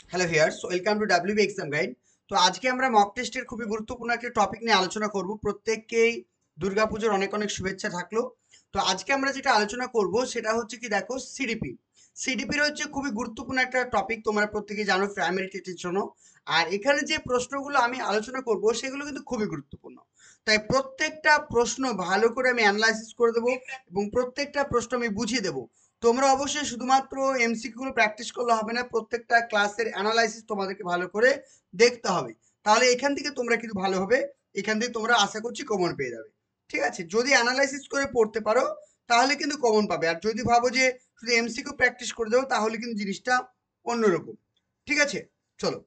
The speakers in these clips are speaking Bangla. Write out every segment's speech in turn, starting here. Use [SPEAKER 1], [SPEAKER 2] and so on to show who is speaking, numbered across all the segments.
[SPEAKER 1] Hello viewers, welcome to W B exam guide. তো আজকে আমরা মক টেস্টের খুবই গুরুত্বপূর্ণ একটা টপিক নিয়ে আলোচনা করব। প্রত্যেককেই দুর্গাপুজোর অনেক অনেক শুভেচ্ছা থাকলো। তো আজকে আমরা যেটা আলোচনা করব সেটা হচ্ছে কি, দেখো, সিডিপি। সিডিপির হচ্ছে খুবই গুরুত্বপূর্ণ একটা টপিক, তোমরা প্রত্যেকেই জানো, প্রাইমারি টেস্টের জন্য। আর এখানে যে প্রশ্নগুলো আমি আলোচনা করব সেগুলো কিন্তু খুবই গুরুত্বপূর্ণ। তাই প্রত্যেকটা প্রশ্ন ভালো করে আমি অ্যানালাইসিস করে দেবো এবং প্রত্যেকটা প্রশ্ন আমি বুঝিয়ে দেবো। তোমরা অবশ্যই শুধুমাত্র এমসিকিউ গুলো প্র্যাকটিস করলে হবে না, প্রত্যেকটা ক্লাসের অ্যানালাইসিস তোমাদেরকে ভালো করে দেখতে হবে। তাহলে এখান থেকে তোমরা কিন্তু ভালো হবে, এখান থেকে তোমরা আশা করছি কমন পেয়ে যাবে। ঠিক আছে, যদি অ্যানালাইসিস করে পড়তে পারো তাহলে কিন্তু কমন পাবে, আর যদি ভাবো যে শুধু এমসিকিউ প্র্যাকটিস করে দেবো তাহলে কিন্তু জিনিসটা অন্যরকম। ঠিক আছে, চলো।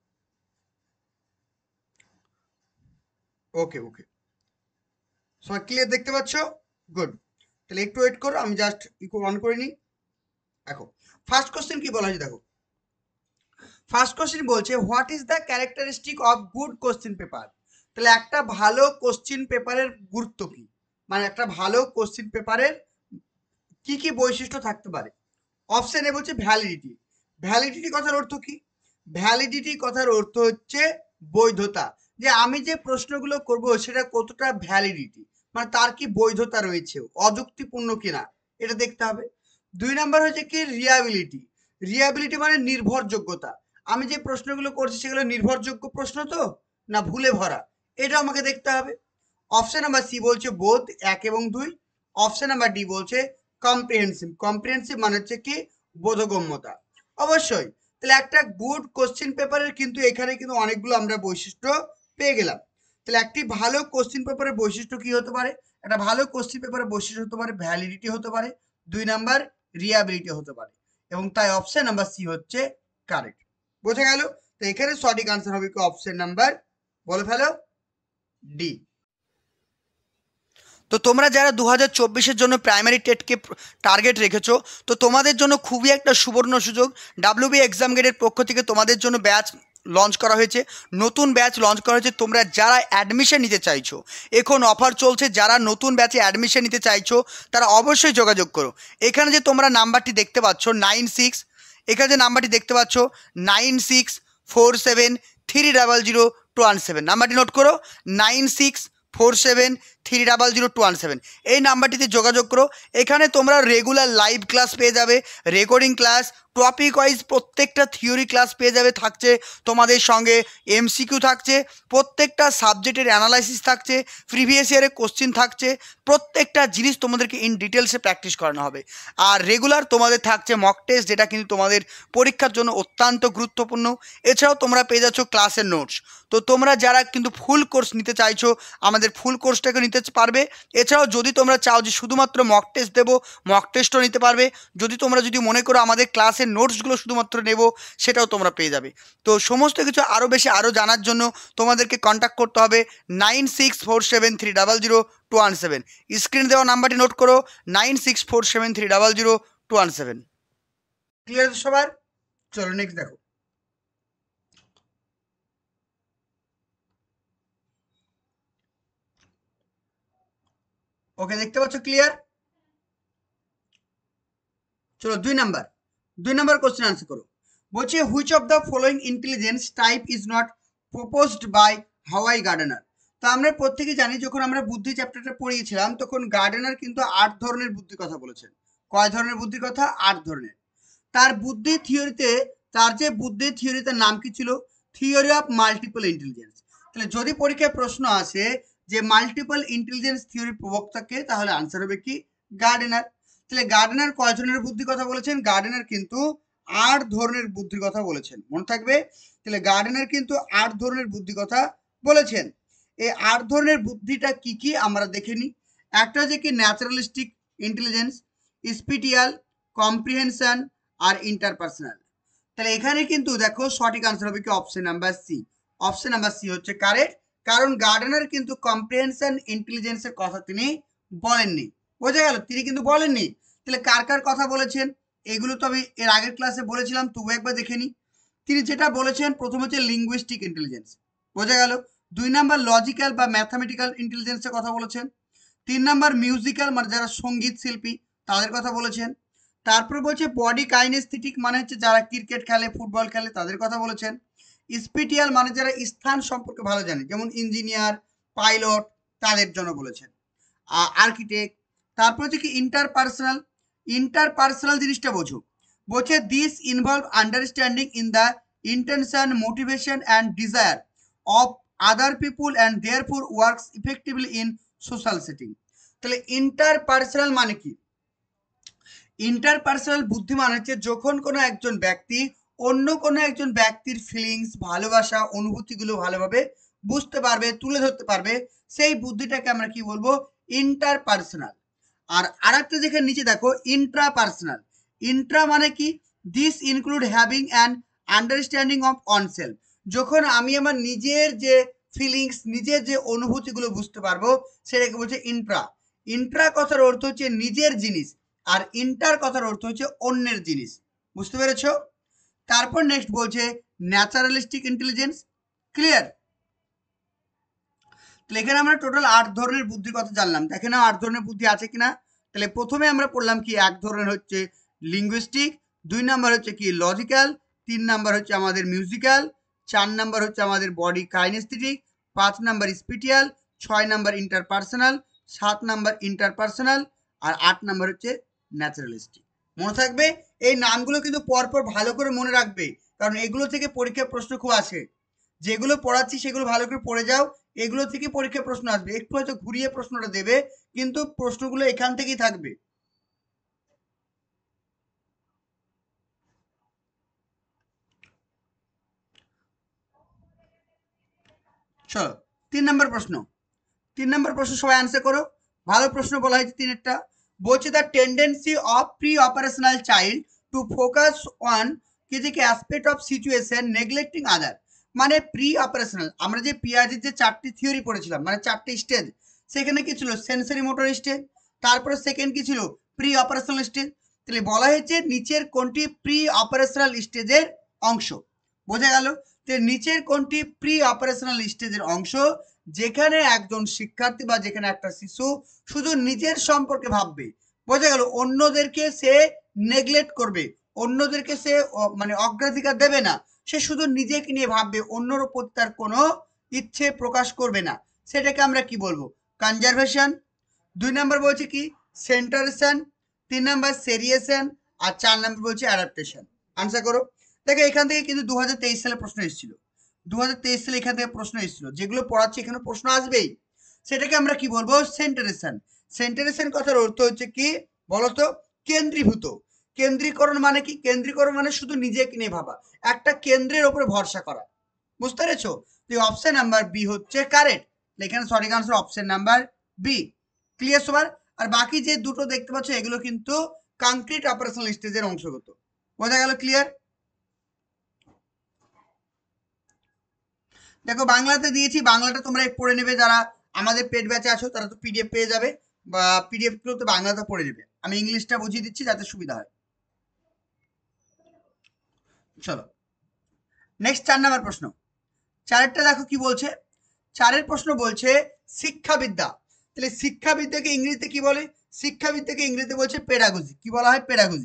[SPEAKER 1] ওকে ওকে, সবাই ক্লিয়ার দেখতে পাচ্ছ? গুড। তাহলে একটু ওয়েট করো, আমি জাস্ট ইকো অন করে নিই। দেখো ফার্স্ট কোশ্চেন কি বলা হয়েছে, দেখো ফার্স্ট কোশ্চেন বলছে what is the characteristic of good question paper. তাহলে একটা ভালো কোশ্চেন পেপারের গুরুত্ব কি, মানে একটা ভালো কোশ্চেন পেপারের কি কি বৈশিষ্ট্য থাকতে পারে। অপশনে বলছে ভ্যালিডিটি। ভ্যালিডিটি কথার অর্থ কি? ভ্যালিডিটি কথার অর্থ হচ্ছে বৈধতা, যে আমি যে প্রশ্নগুলো করব সেটা কতটা ভ্যালিডিটি, মানে তার কি বৈধতা রয়েছে, অযুক্তিপূর্ণ কিনা, এটা দেখতে হবে। 2 নাম্বার হচ্ছে কি রিয়াবিলিটি। রিয়াবিলিটি মানে নির্ভরযোগ্যতা, আমি যে প্রশ্নগুলো করছি সেগুলো নির্ভরযোগ্য প্রশ্ন তো না ভুলে ভরা, এটা আমাকে দেখতে হবে। অপশন নাম্বার সি বলছে বোধ 1 এবং 2। অপশন নাম্বার ডি বলছে কম্প্রিহেন্সিভ। কম্প্রিহেন্সিভ মানে হচ্ছে কি বোধগম্যতা। অবশ্যই, তাহলে একটা গুড কোশ্চেন পেপারের কিন্তু এখানে কিন্তু অনেকগুলো আমরা বৈশিষ্ট্য পেয়ে গেলাম। তাহলে একটি ভালো কোশ্চেন পেপারের বৈশিষ্ট্য কি হতে পারে? একটা ভালো কোশ্চেন পেপারের বৈশিষ্ট্য হতে পারে ভ্যালিডিটি হতে পারে, 2 নাম্বার রিয়াবিলিটি হতে পারে, এবং তাই অপশন নাম্বার সি হচ্ছে কারেক্ট। বোঝা গেল? তো এখানে সঠিক আনসার হবে কি অপশন নাম্বার, বলে ফেলো, ডি। তো তোমরা যারা 2024-এর জন্য প্রাইমারি টেটকে টার্গেট রেখেছো, তো তোমাদের জন্য খুবই একটা সুবর্ণ সুযোগ। ডাব্লিউবি এক্সাম গেটের পক্ষ থেকে তোমাদের জন্য ব্যাচ লঞ্চ করা হয়েছে, নতুন ব্যাচ লঞ্চ করা হয়েছে। তোমরা যারা অ্যাডমিশন নিতে চাইছো, এখন অফার চলছে, যারা নতুন ব্যাচে অ্যাডমিশন নিতে চাইছো তারা অবশ্যই যোগাযোগ করো। এখানে যে তোমরা নাম্বারটি দেখতে পাচ্ছ 96, এখানে যে নাম্বারটি দেখতে পাচ্ছ 9647300217, নাম্বারটি নোট করো, 9647300217, এই নাম্বারটিতে যোগাযোগ করো। এখানে তোমরা রেগুলার লাইভ ক্লাস পেয়ে যাবে, রেকর্ডিং ক্লাস, টপিক ওয়াইজ প্রত্যেকটা থিওরি ক্লাস পেয়ে যাবে, থাকছে তোমাদের সঙ্গে এমসিকিউ থাকছে, প্রত্যেকটা সাবজেক্টের অ্যানালাইসিস থাকছে, প্রিভিয়াস ইয়ারের কোশ্চিন থাকছে, প্রত্যেকটা জিনিস তোমাদেরকে ইন ডিটেলসে প্র্যাকটিস করানো হবে। আর রেগুলার তোমাদের থাকছে মক টেস্ট, যেটা কিন্তু তোমাদের পরীক্ষার জন্য অত্যন্ত গুরুত্বপূর্ণ। এছাড়াও তোমরা পেয়ে যাচ্ছ ক্লাসের নোটস। তো তোমরা যারা কিন্তু ফুল কোর্স নিতে চাইছো আমাদের ফুল কোর্সটাকে নিতে পারবে। এছাড়াও যদি তোমরা চাও যে শুধুমাত্র মক টেস্ট দেবো, মক টেস্টও নিতে পারবে। যদি মনে করো আমাদের ক্লাসের নোটসগুলো শুধুমাত্র নেব, সেটাও তোমরা পেয়ে যাবে। তো সমস্ত কিছু আরও বেশি আরও জানার জন্য তোমাদেরকে কন্ট্যাক্ট করতে হবে 9647300217। স্ক্রিনে দেওয়া নাম্বারটি নোট করো, 9647300217। ক্লিয়ার সবার? চলো নেক্সট দেখো। ওকে, দেখতে পাচ্ছ ক্লিয়ার? চলো 2 নাম্বার কোশ্চেন আনসার করো। বলছে which of the following intelligence type is not proposed by হাওয়াই গার্ডেনার। তো আমরা প্রত্যেকে জানি, যখন আমরা বুদ্ধি চ্যাপ্টারটা পড়িয়েছিলাম তখন গার্ডেনার কিন্তু 8 ধরনের বুদ্ধির কথা বলেছেন। কয় ধরনের বুদ্ধির কথা? 8 ধরনের। তার বুদ্ধি থিওরিতে, তার যে বুদ্ধি থিওরিতে নাম কি ছিল? Theory of multiple intelligence. তাহলে যদি পরীক্ষায় প্রশ্ন আসে যে মাল্টিপল ইন্টেলিজেন্স থিওরির প্রবক্তাকে, তাহলে আনসার হবে কি গার্ডেনার। তাহলে গার্ডেনার কয় ধরনের বুদ্ধির কথা বলেছেন? গার্ডেনার কিন্তু 8 ধরনের বুদ্ধির কথা বলেছেন, মনে থাকবে। তাহলে গার্ডেনার কিন্তু 8 ধরনের বুদ্ধির কথা বলেছেন। এই 8 ধরনের বুদ্ধিটা কি কি আমরা দেখে নিই। একটা হচ্ছে কি ন্যাচারালিস্টিক ইন্টেলিজেন্স, স্পিটিয়াল, কম্প্রিহেনশন আর ইন্টারপার্সোনাল। তাহলে এখানে কিন্তু দেখো সঠিক আনসার হবে কি option number C. Option number C হচ্ছে কারেক্ট, কারণ গার্ডেনার কিন্তু কম্প্রিহেনশন ইন্টেলিজেন্সের কথা তিনি বলেননি। বোঝা গেল? তিনি কিন্তু বলেননি। তাহলে কার কার কথা বলেছেন এগুলো তো আমি এর আগের ক্লাসে বলেছিলাম, তবু একবার দেখে নি। তিনি যেটা বলেছেন প্রথম হচ্ছে লিঙ্গুইস্টিক ইন্টেলিজেন্স, বোঝা গেল। 2 নাম্বার লজিক্যাল বা ম্যাথামেটিক্যাল ইন্টেলিজেন্সের কথা বলেছেন। 3 নাম্বার মিউজিক্যাল, মানে যারা সঙ্গীত শিল্পী তাদের কথা বলেছেন। তারপর বলছে বডি কাইনেস্থেটিক মানে হচ্ছে যারা ক্রিকেট খেলে, ফুটবল খেলে তাদের কথা বলেছেন। স্পিটিয়াল মানে যারা স্থান সম্পর্কে ভালো জানে, যেমন ইঞ্জিনিয়ার, পাইলট, তাদের জন্য বলেছেন। আর্কিটেক্ট। তারপর হচ্ছে কি ইন্টারপার্সোনাল। ইন্টারপার্সোনাল জিনিসটা বোঝো। বলছে this involve understanding in the intention, motivation and desire of other people and therefore works effectively in social setting. তাহলে ইন্টারপার্সোনাল মানে কি? ইন্টারপার্সোনাল বুদ্ধি মানে হচ্ছে যখন কোনো একজন ব্যক্তি অন্য কোনো একজন ব্যক্তির ফিলিংস, ভালোবাসা, অনুভূতিগুলো ভালোভাবে বুঝতে পারবে, তুলে ধরতে পারবে, সেই বুদ্ধিটাকে আমরা কি বলবো? ইন্টারপার্সোনাল। আর আরেকটা যেখানে নিচে দেখো ইন্ট্রাপার্সোনাল। ইন্ট্রা মানে কি? This include having an understanding of oneself. যখন আমি আমার নিজের যে ফিলিংস, নিজের যে অনুভূতিগুলো বুঝতে পারবো, সেটাকে বলছে ইন্ট্রা। ইন্ট্রা কথার অর্থ হচ্ছে নিজের জিনিস, আর ইন্টার কথার অর্থ হচ্ছে অন্যের জিনিস। বুঝতে পেরেছ? তারপর নেক্সট বলছে ন্যাচারালিস্টিক ইন্টেলিজেন্স। ক্লিয়ার? তাহলে এখানে আমরা টোটাল 8 ধরনের বুদ্ধির কথা জানলাম। দেখে নাও 8 ধরনের বুদ্ধি আছে কিনা। তাহলে প্রথমে আমরা পড়লাম কি, এক ধরনের হচ্ছে লিঙ্গুইস্টিক, 2 নাম্বার হচ্ছে কি লজিক্যাল, 3 নাম্বার হচ্ছে আমাদের মিউজিক্যাল, 4 নাম্বার হচ্ছে আমাদের body kinesthetic, 5 number spatial, 6 number interpersonal, 7 number interpersonal, আর 8 নাম্বার হচ্ছে ন্যাচারালিস্টিক। মনে থাকবে এই নামগুলো কিন্তু পরপর ভালো করে মনে রাখবে, কারণ এগুলো থেকে পরীক্ষার প্রশ্ন খুব আসে। যেগুলো পড়াচ্ছি সেগুলো ভালো করে পড়ে যাও, এগুলো থেকে পরীক্ষায় প্রশ্ন আসবে। একটু হয়তো ঘুরিয়ে প্রশ্নটা দেবে, কিন্তু প্রশ্নগুলো এখান থেকেই থাকবে। চলো 3 নম্বর প্রশ্ন। 3 নম্বর প্রশ্ন সবাই আনসার করো। ভালো প্রশ্ন বলা হয়েছে 3-এরটা। বলছে the tendency of pre operational child to focus on কিছু aspect of situation neglecting other. মানে প্রি অপারেশনাল, আমরা যে পিয়াজের যে 4টি থিওরি পড়েছিলাম, মানে 4টি স্টেজ, সেখানে কি ছিল? Sensory motor stage. তারপরে সেকেন্ড কি ছিল? Pre operational stage. তাহলে বলা হয়েছে নিচের কোনটি প্রি অপারেশনাল স্টেজের অংশ? বোঝা গেল? নিচের কোনটি প্রি অপারেশনাল স্টেজের অংশ যেখানে একজন শিক্ষার্থী বা যেখানে একটা শিশু শুধু নিজের সম্পর্কে ভাববে? বোঝা গেল? অন্যদেরকে সে নেগলেক্ট করবে, অন্যদেরকে সে মানে অগ্রাধিকার দেবে না, সে শুধু নিজেকে নিয়ে ভাববে, অন্যর প্রতি তার কোনো ইচ্ছে প্রকাশ করবে না। সেটাকে আমরা কি বলবো? কনজারভেশন। 2 নম্বর বলছে কি সেন্টারেশন, 3 নম্বর সেরিয়েশন, আর 4 নম্বর বলছে অ্যাডাপ্টেশন। আনসার করো। দেখো এখান থেকে কিন্তু 2023 সালে প্রশ্ন এসেছিল। 2023 সালে এখান থেকে প্রশ্ন এসেছিল, যেগুলো পড়াচ্ছি এখানে প্রশ্ন আসবেই। সেটাকে আমরা কি বলবো? সেন্টারেশন। সেন্টারেশন কথার অর্থ হচ্ছে কি বলতো? কেন্দ্রীভূত। কেন্দ্রীকরণ মানে কি? কেন্দ্রীকরণ মানে শুধু নিজেকে নিয়ে ভাবা, একটা কেন্দ্রের উপরে ভরসা করা। বুঝতে পেরেছো? তো অপশন নাম্বার বি হচ্ছে কারেক্ট। এখানে সঠিক answer option number B. Clear সবার? আর বাকি যে দুটো দেখতে পাচ্ছ এগুলো কিন্তু কংক্রিট অপারেশনাল স্টেজের অংশগত। বোঝা গেল? ক্লিয়ার? দেখো বাংলাতে দিয়েছি, বাংলাটা তোমরা পড়ে নেবে। যারা আমাদের পেড ব্যাচে আছো তারা তো পিডিএফ পেয়ে যাবে, বা পিডিএফ গুলো তো বাংলাতে পড়ে নেবে। আমি ইংলিশটা বুঝিয়ে দিচ্ছি যাতে সুবিধা হয়। চলো নেক্সট 4 নাম্বার প্রশ্ন। 4-এরটা দেখো কি বলছে। 4-এর প্রশ্ন বলছে শিক্ষাবিদ্যা। তাহলে শিক্ষাবিদ্যাকে ইংরেজিতে কি বলে? শিক্ষাবিদ্যাকে ইংরেজিতে বলছে পেডাগজি। কি বলা হয়? পেডাগজি।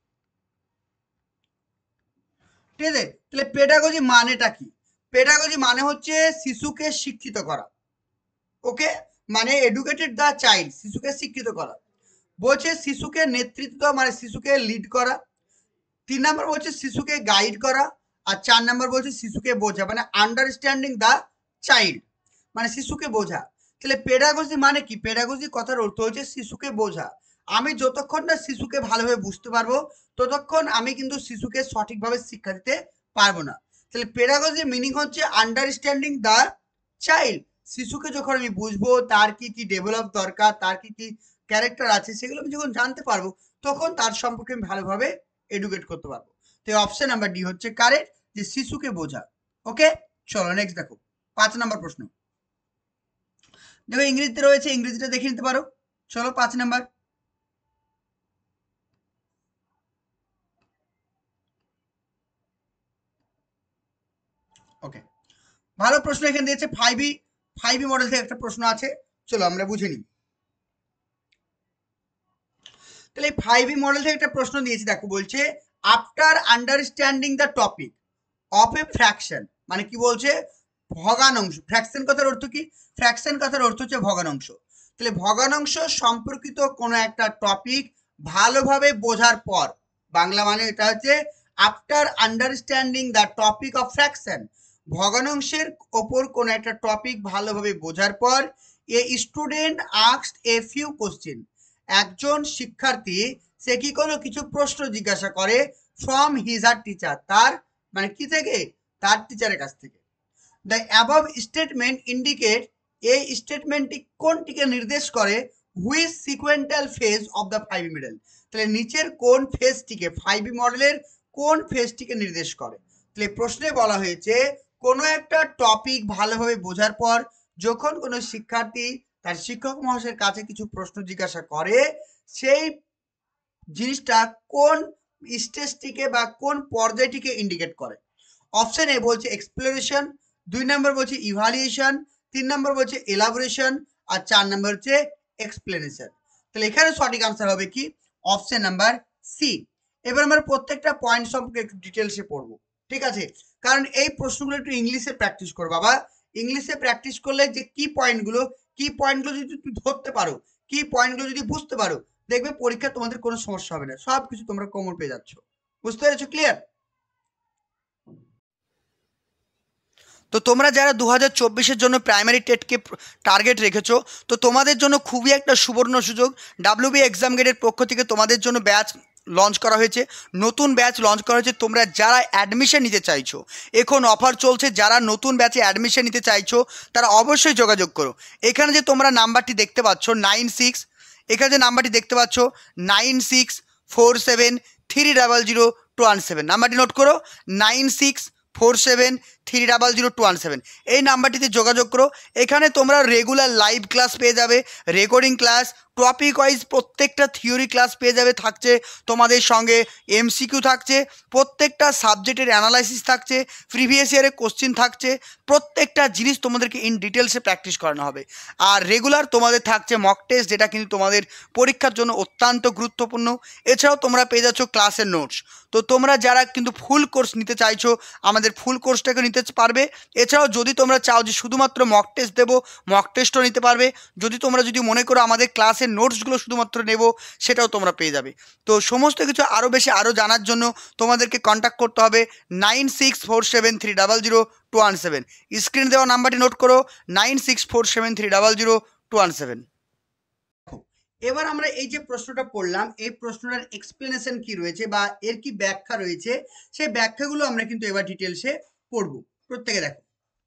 [SPEAKER 1] ঠিক আছে? তাহলে পেডাগজি মানেটা কি? পেডাগজি মানে হচ্ছে শিশুকে শিক্ষিত করা। ওকে, মানে এডুকেটেড দ্য চাইল্ড, শিশুকে শিক্ষিত করা। বলছে শিশুকে নেতৃত্ব মানে শিশুকে লিড করা। 3 নাম্বার বলছে শিশুকে গাইড করা। আর 4 নাম্বার বলছে শিশুকে বোঝা, মানে আন্ডারস্ট্যান্ডিং দ্য চাইল্ড, মানে শিশুকে বোঝা। তাহলে পেডাগজি মানে কি? পেডাগজি কথার অর্থ হচ্ছে শিশুকে বোঝা। আমি যতক্ষণ না শিশুকে ভালোভাবে বুঝতে পারবো ততক্ষণ আমি কিন্তু শিশুকে সঠিকভাবে শিক্ষা দিতে পারবো না। তাহলে পেডাগজি মিনিং হচ্ছে আন্ডারস্ট্যান্ডিং দ্য চাইল্ড। শিশুকে যখন আমি বুঝবো, তার কি কি ডেভেলপ দরকার, তার কি কি ক্যারেক্টার আছে, সেগুলো আমি যখন জানতে পারবো তখন তার সম্পর্কে আমি ভালোভাবে এডুকেট করতে পারবো। তো অপশন নাম্বার ডি হচ্ছে কারেক্ট, যে শিশুকে বোঝা। ওকে, চলো নেক্সট দেখো 5 নাম্বার প্রশ্ন। দেখো ইংরেজিতে রয়েছে, ইংরেজিটা দেখে নিতে পারো। চলো 5 নাম্বার। ওকে, ভালো প্রশ্ন এখানে দিয়েছে। 5E মডেল থেকে একটা প্রশ্ন আছে, চলো আমরা বুঝে নিই। তাহলে 5E মডেল থেকে একটা প্রশ্ন দিয়েছি, দেখো বলছে after understanding the topic of a fraction, মানে কি বলছে, ভগ্নাংশ। ফ্র্যাকশন কথার অর্থ কি? ফ্র্যাকশন কথার অর্থ হচ্ছে ভগ্নাংশ। তাহলে ভগ্নাংশ সম্পর্কিত কোনো একটা টপিক ভালোভাবে বোঝার পর, বাংলা মানে এটা হচ্ছে after understanding the topic of fraction, ভগ্নাংশের ওপর কোনো একটা টপিক ভালোভাবে বোঝার পর, a student asked a few question, একজন শিক্ষার্থী সে কি করলো, কিছু প্রশ্ন জিজ্ঞাসা করে ফ্রম হিজ আর টিচার, তার মানে কি থেকে, তার টিচারের কাছ থেকে। দ্য অ্যাবভ স্টেটমেন্ট ইন্ডিকেট, এই স্টেটমেন্টটি কোনটিকে নির্দেশ করে, which sequential phase of the 5E model, তাহলে নিচের কোন ফেজটিকে, 5E মডেলের কোন ফেজটিকে নির্দেশ করে। তাহলে প্রশ্নে বলা হয়েছে কোনো একটা টপিক ভালোভাবে বোঝার পর যখন কোনো শিক্ষার্থী তার শিক্ষক মহাশয়ের কাছে কিছু প্রশ্ন জিজ্ঞাসা করে, সেই জিনিসটা কোন স্টেজটিকে বা কোন পর্যায়টিকে ইন্ডিকেট করে। অপশন এ বলছে এক্সপ্লোরেশন, 2 নম্বর বলছে ইভালুয়েশন, 3 নম্বর বলছে এলাবোরেশন, আর 4 নম্বর হচ্ছে এক্সপ্লেনেশন। তাহলে এখানে সঠিক আনসার হবে কি, অপশন নাম্বার সি। এবার আমরা প্রত্যেকটা পয়েন্ট সম্পর্কে একটু ডিটেলসে পড়বো, ঠিক আছে? কারণ এই প্রশ্নগুলো একটু ইংলিশে প্র্যাকটিস করো বাবা। ইংলিশে প্র্যাকটিস করলে যে কি পয়েন্টগুলো যদি তুমি ধরতে পারো, কি পয়েন্টগুলো যদি বুঝতে পারো, দেখবে পরীক্ষা তোমাদের কোনো সমস্যা হবে না, সব কিছু তোমরা কমন পেয়ে যাচ্ছ। বুঝতে পেরেছো? ক্লিয়ার? তো তোমরা যারা 2024-এর জন্য প্রাইমারি টেটকে টার্গেট রেখেছো, তো তোমাদের জন্য খুবই একটা সুবর্ণ সুযোগ। ডাব্লিউবি এক্সাম গেটের পক্ষ থেকে তোমাদের জন্য ব্যাচ লঞ্চ করা হয়েছে, নতুন ব্যাচ লঞ্চ করা হয়েছে। তোমরা যারা অ্যাডমিশন নিতে চাইছো, এখন অফার চলছে, যারা নতুন ব্যাচে অ্যাডমিশন নিতে চাইছো তারা অবশ্যই যোগাযোগ করো। এখানে যে তোমরা নাম্বারটি দেখতে পাচ্ছ 96, এখানে যে নাম্বারটি দেখতে পাচ্ছ 9647300217, নাম্বারটি নোট করো, 9647300217, এই নাম্বারটিতে যোগাযোগ করো। এখানে তোমরা রেগুলার লাইভ ক্লাস পেয়ে যাবে, রেকর্ডিং ক্লাস, টপিক ওয়াইজ প্রত্যেকটা থিওরি ক্লাস পেয়ে যাবে, থাকছে তোমাদের সঙ্গে এমসিকিউ থাকছে, প্রত্যেকটা সাবজেক্টের অ্যানালাইসিস থাকছে, প্রিভিয়াস ইয়ারের কোশ্চিন থাকছে, প্রত্যেকটা জিনিস তোমাদেরকে ইন ডিটেলসে প্র্যাকটিস করানো হবে। আর রেগুলার তোমাদের থাকছে মক টেস্ট, যেটা কিন্তু তোমাদের পরীক্ষার জন্য অত্যন্ত গুরুত্বপূর্ণ। এছাড়াও তোমরা পেয়ে যাচ্ছ ক্লাসের নোটস। তো তোমরা যারা কিন্তু ফুল কোর্স নিতে চাইছো, আমাদের ফুল কোর্সটাকে নিতে পারবে। এছাড়াও যদি তোমরা চাও যে শুধুমাত্র মক টেস্ট দেবো, মক টেস্টও নিতে পারবে। তোমরা যদি মনে করো আমাদের ক্লাসের নোটসগুলো শুধুমাত্র নেব, সেটাও তোমরা পেয়ে যাবে। তো সমস্ত কিছু আরও বেশি আরও জানার জন্য তোমাদেরকে কন্ট্যাক্ট করতে হবে 9647300217। স্ক্রিন দেওয়া নাম্বারটি নোট করো, 9647300217। এবার আমরা এই যে প্রশ্নটা পড়লাম, এই প্রশ্নটার এক্সপ্লেনেশন কি রয়েছে বা এর কি ব্যাখ্যা রয়েছে, সেই ব্যাখ্যাগুলো আমরা কিন্তু এবার ডিটেলসে পড়বো। প্রত্যেকে দেখো,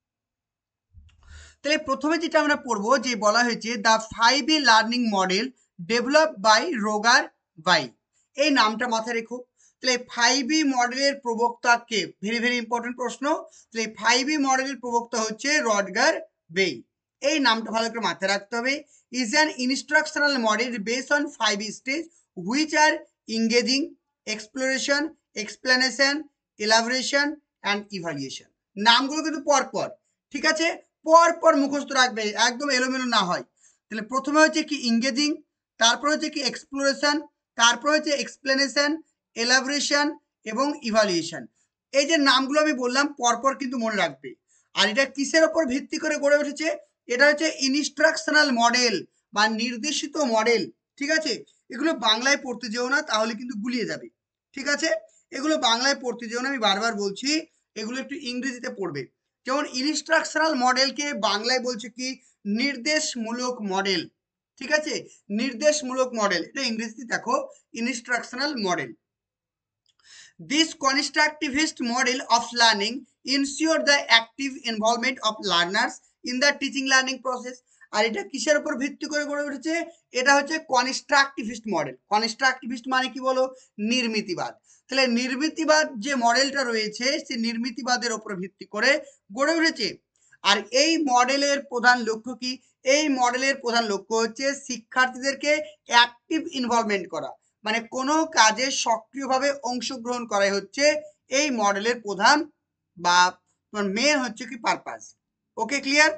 [SPEAKER 1] তাহলে প্রথমে যেটা আমরা পড়বো, যে বলা হয়েছে the 5E learning model develop by Roger Bybee, এই নামটা মাথায় রেখো। তাহলে 5E মডেলের প্রবক্তা কে? ভেরি ভেরি ইম্পর্টেন্ট প্রশ্ন। তাহলে 5E মডেলের প্রবক্তা হচ্ছে রডগার বেই, এই নামটা ভালো করে মাথায় রাখতে হবে। Is an instructional model based on 5E stage which are engaging, exploration, explanation, elaboration and evaluation. নামগুলো কিন্তু পরপর, ঠিক আছে? পরপর মুখস্থ রাখবে, একদম এলোমেলো না হয়। তাহলে প্রথমে হচ্ছে কি ইংগেজিং, তারপর হচ্ছে কি এক্সপ্লোরেশন, তারপর হচ্ছে এক্সপ্লেনেশন, এলাবোরেশন এবং ইভালুয়েশন। এই যে নামগুলো আমি বললাম পরপর কিন্তু মনে রাখবে। আর এটা কিসের ওপর ভিত্তি করে গড়ে উঠেছে? এটা হচ্ছে ইনস্ট্রাকশনাল মডেল বা নির্দেশিত মডেল, ঠিক আছে? এগুলো বাংলায় পড়তে যেও না, তাহলে কিন্তু গুলিয়ে যাবে, ঠিক আছে? এগুলো বাংলায় পড়তে যেও না, আমি বারবার বলছি, এগুলো একটু ইংরেজিতে পড়বে। যেমন ইনস্ট্রাকশনাল মডেলকে বাংলায় বলছে কি, নির্দেশমূলক মডেল, ঠিক আছে? নির্দেশমূলক মডেল, এটা ইংরেজিতে দেখো instructional model. This constructivist model of learning ensure the active involvement of learners in the teaching learning process. আর এটা কিসের উপর ভিত্তি করে গড়ে উঠেছে? এটা হচ্ছে কনস্ট্রাকটিভিস্ট মডেল। কনস্ট্রাকটিভিস্ট মানে কি বলো? নির্মিতিবাদ। তাহলে নির্মিতিবাদ যে মডেলটা রয়েছে, সেই নির্মিতিবাদের উপর ভিত্তি করে গড়ে উঠেছে। আর এই মডেলের প্রধান লক্ষ্য কি? এই মডেলের প্রধান লক্ষ্য হচ্ছে শিক্ষার্থীদেরকে অ্যাক্টিভ ইনভলভমেন্ট করা, মানে কোনো কাজে সক্রিয়ভাবে অংশগ্রহণ করাই হচ্ছে এই মডেলের প্রধান বা মেন হচ্ছে কি পারপাস। ওকে, ক্লিয়ার?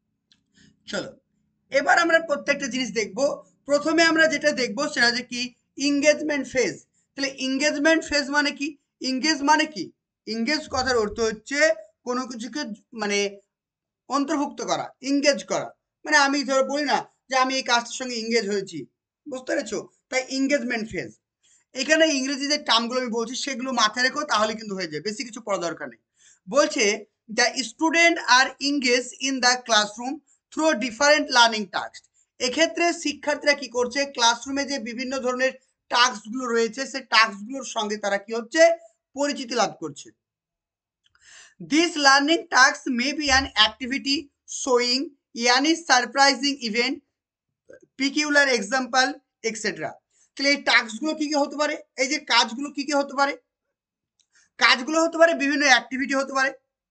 [SPEAKER 1] চলো এবার আমরা প্রত্যেকটা জিনিস দেখব। প্রথমে আমরা যেটা দেখব সেটা হচ্ছে কি ইংগেজমেন্ট ফেজ। তাহলে ইংগেজমেন্ট ফেজ মানে কি? ইংগেজ মানে কি? ইংগেজ কথার অর্থ হচ্ছে কোনো কিছুকে মানে অন্তর্ভুক্ত করা, ইংগেজ করা। মানে আমি ধরো বলি না যে আমি এই কাজটার সঙ্গে ইংগেজ হয়েছি, বুঝতে পেরেছো? তাই ইংগেজমেন্ট ফেজ। এখানে ইংরেজি যে টার্মগুলো আমি বলছি সেগুলো মাথায় রেখো, তাহলে কিন্তু হয়ে যায়, বেশি কিছু পড়া দরকার নেই। বলছে the student are engage in the classroom through different learning task. এক্ষেত্রে শিক্ষার্থীরা কি করছে, ক্লাসরুমে যে বিভিন্ন ধরনের টাস্কগুলো রয়েছে সেই টাস্কগুলোর সঙ্গে তারা কি হচ্ছে, পরিচিতি লাভ করছে। These learning tasks may be an activity showing any surprising event, peculiar example, etc. তাহলে এই টাস্কগুলো কি কি হতে পারে? এই যে কাজগুলো কি কি হতে পারে? কাজগুলো হতে পারে বিভিন্ন অ্যাক্টিভিটি হতে পারে,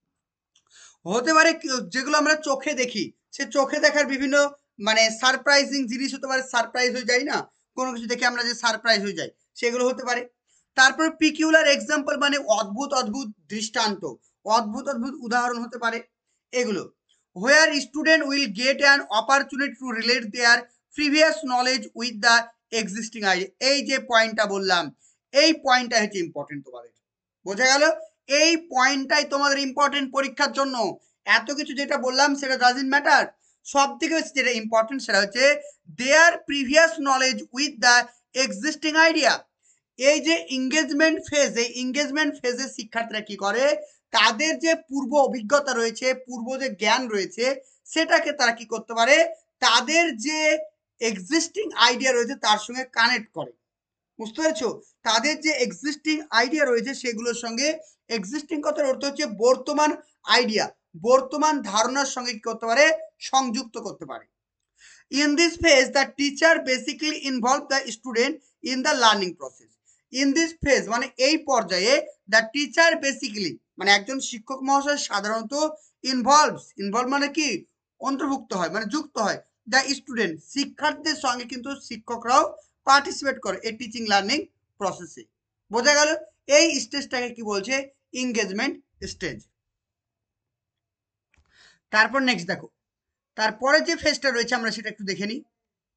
[SPEAKER 1] যেগুলো আমরা চোখে দেখি, সে চোখে দেখার বিভিন্ন মানে সারপ্রাইজিং জিনিস হতে পারে, সারপ্রাইজ হয়ে যায় না, কোনো কিছু দেখে আমরা যে সারপ্রাইজ হয়ে যাই সেগুলো হতে পারে। তারপর পিকিউলার এক্সাম্পল মানে অদ্ভুত অদ্ভুত দৃষ্টান্ত, অদ্ভুত অদ্ভুত উদাহরণ হতে পারে এগুলো। Where student will get an opportunity to relate their previous knowledge with the existing idea. এই যে পয়েন্টটা বললাম, এই পয়েন্টটা হচ্ছে ইম্পর্টেন্ট তোমাদের, বোঝা গেল? এই পয়েন্টটাই তোমাদের ইম্পর্টেন্ট পরীক্ষার জন্য। এত কিছু যেটা বললাম সেটা ডাজন্ট ম্যাটার, সব থেকে বেশি যেটা ইম্পর্টেন্ট সেটা হচ্ছে their previous knowledge with the existing idea. এই যে এঙ্গেজমেন্ট ফেজ, এই এঙ্গেজমেন্ট ফেজে শিক্ষার্থীরা কি করে, তাদের যে পূর্ব অভিজ্ঞতা রয়েছে, পূর্ব যে জ্ঞান রয়েছে, সেটাকে তারা কি করতে পারে, তাদের যে এক্সিস্টিং আইডিয়া রয়েছে তার সঙ্গে কানেক্ট করে, বুঝতে পেরেছো? তাদের যে এক্সিস্টিং আইডিয়া রয়েছে সেগুলোর সঙ্গে, এক্সিস্টিং কথার অর্থ হচ্ছে বর্তমান আইডিয়া, বর্তমান ধারণার সঙ্গে কি করতে পারে, সংযুক্ত করতে পারে। In this phase the teacher basically involve the student in the learning process. In this phase মানে এই পর্যায়ে, দ্য টিচার বেসিক্যালি মানে একজন শিক্ষক মহাশয় সাধারণত ইনভলভ মানে কি, অন্তর্ভুক্ত হয় মানে যুক্ত হয়, দ্য স্টুডেন্ট শিক্ষার্থীদের সঙ্গে কিন্তু শিক্ষকরাও পার্টিসিপেট করে এই টিচিং লার্নিং প্রসেসে, বোঝা গেল? এই স্টেজটাকে কি বলছে, এঙ্গেজমেন্ট স্টেজ। তারপর নেক্সট দেখো, তারপরে যে ফেজটা রয়েছে আমরা সেটা একটু দেখে নিই।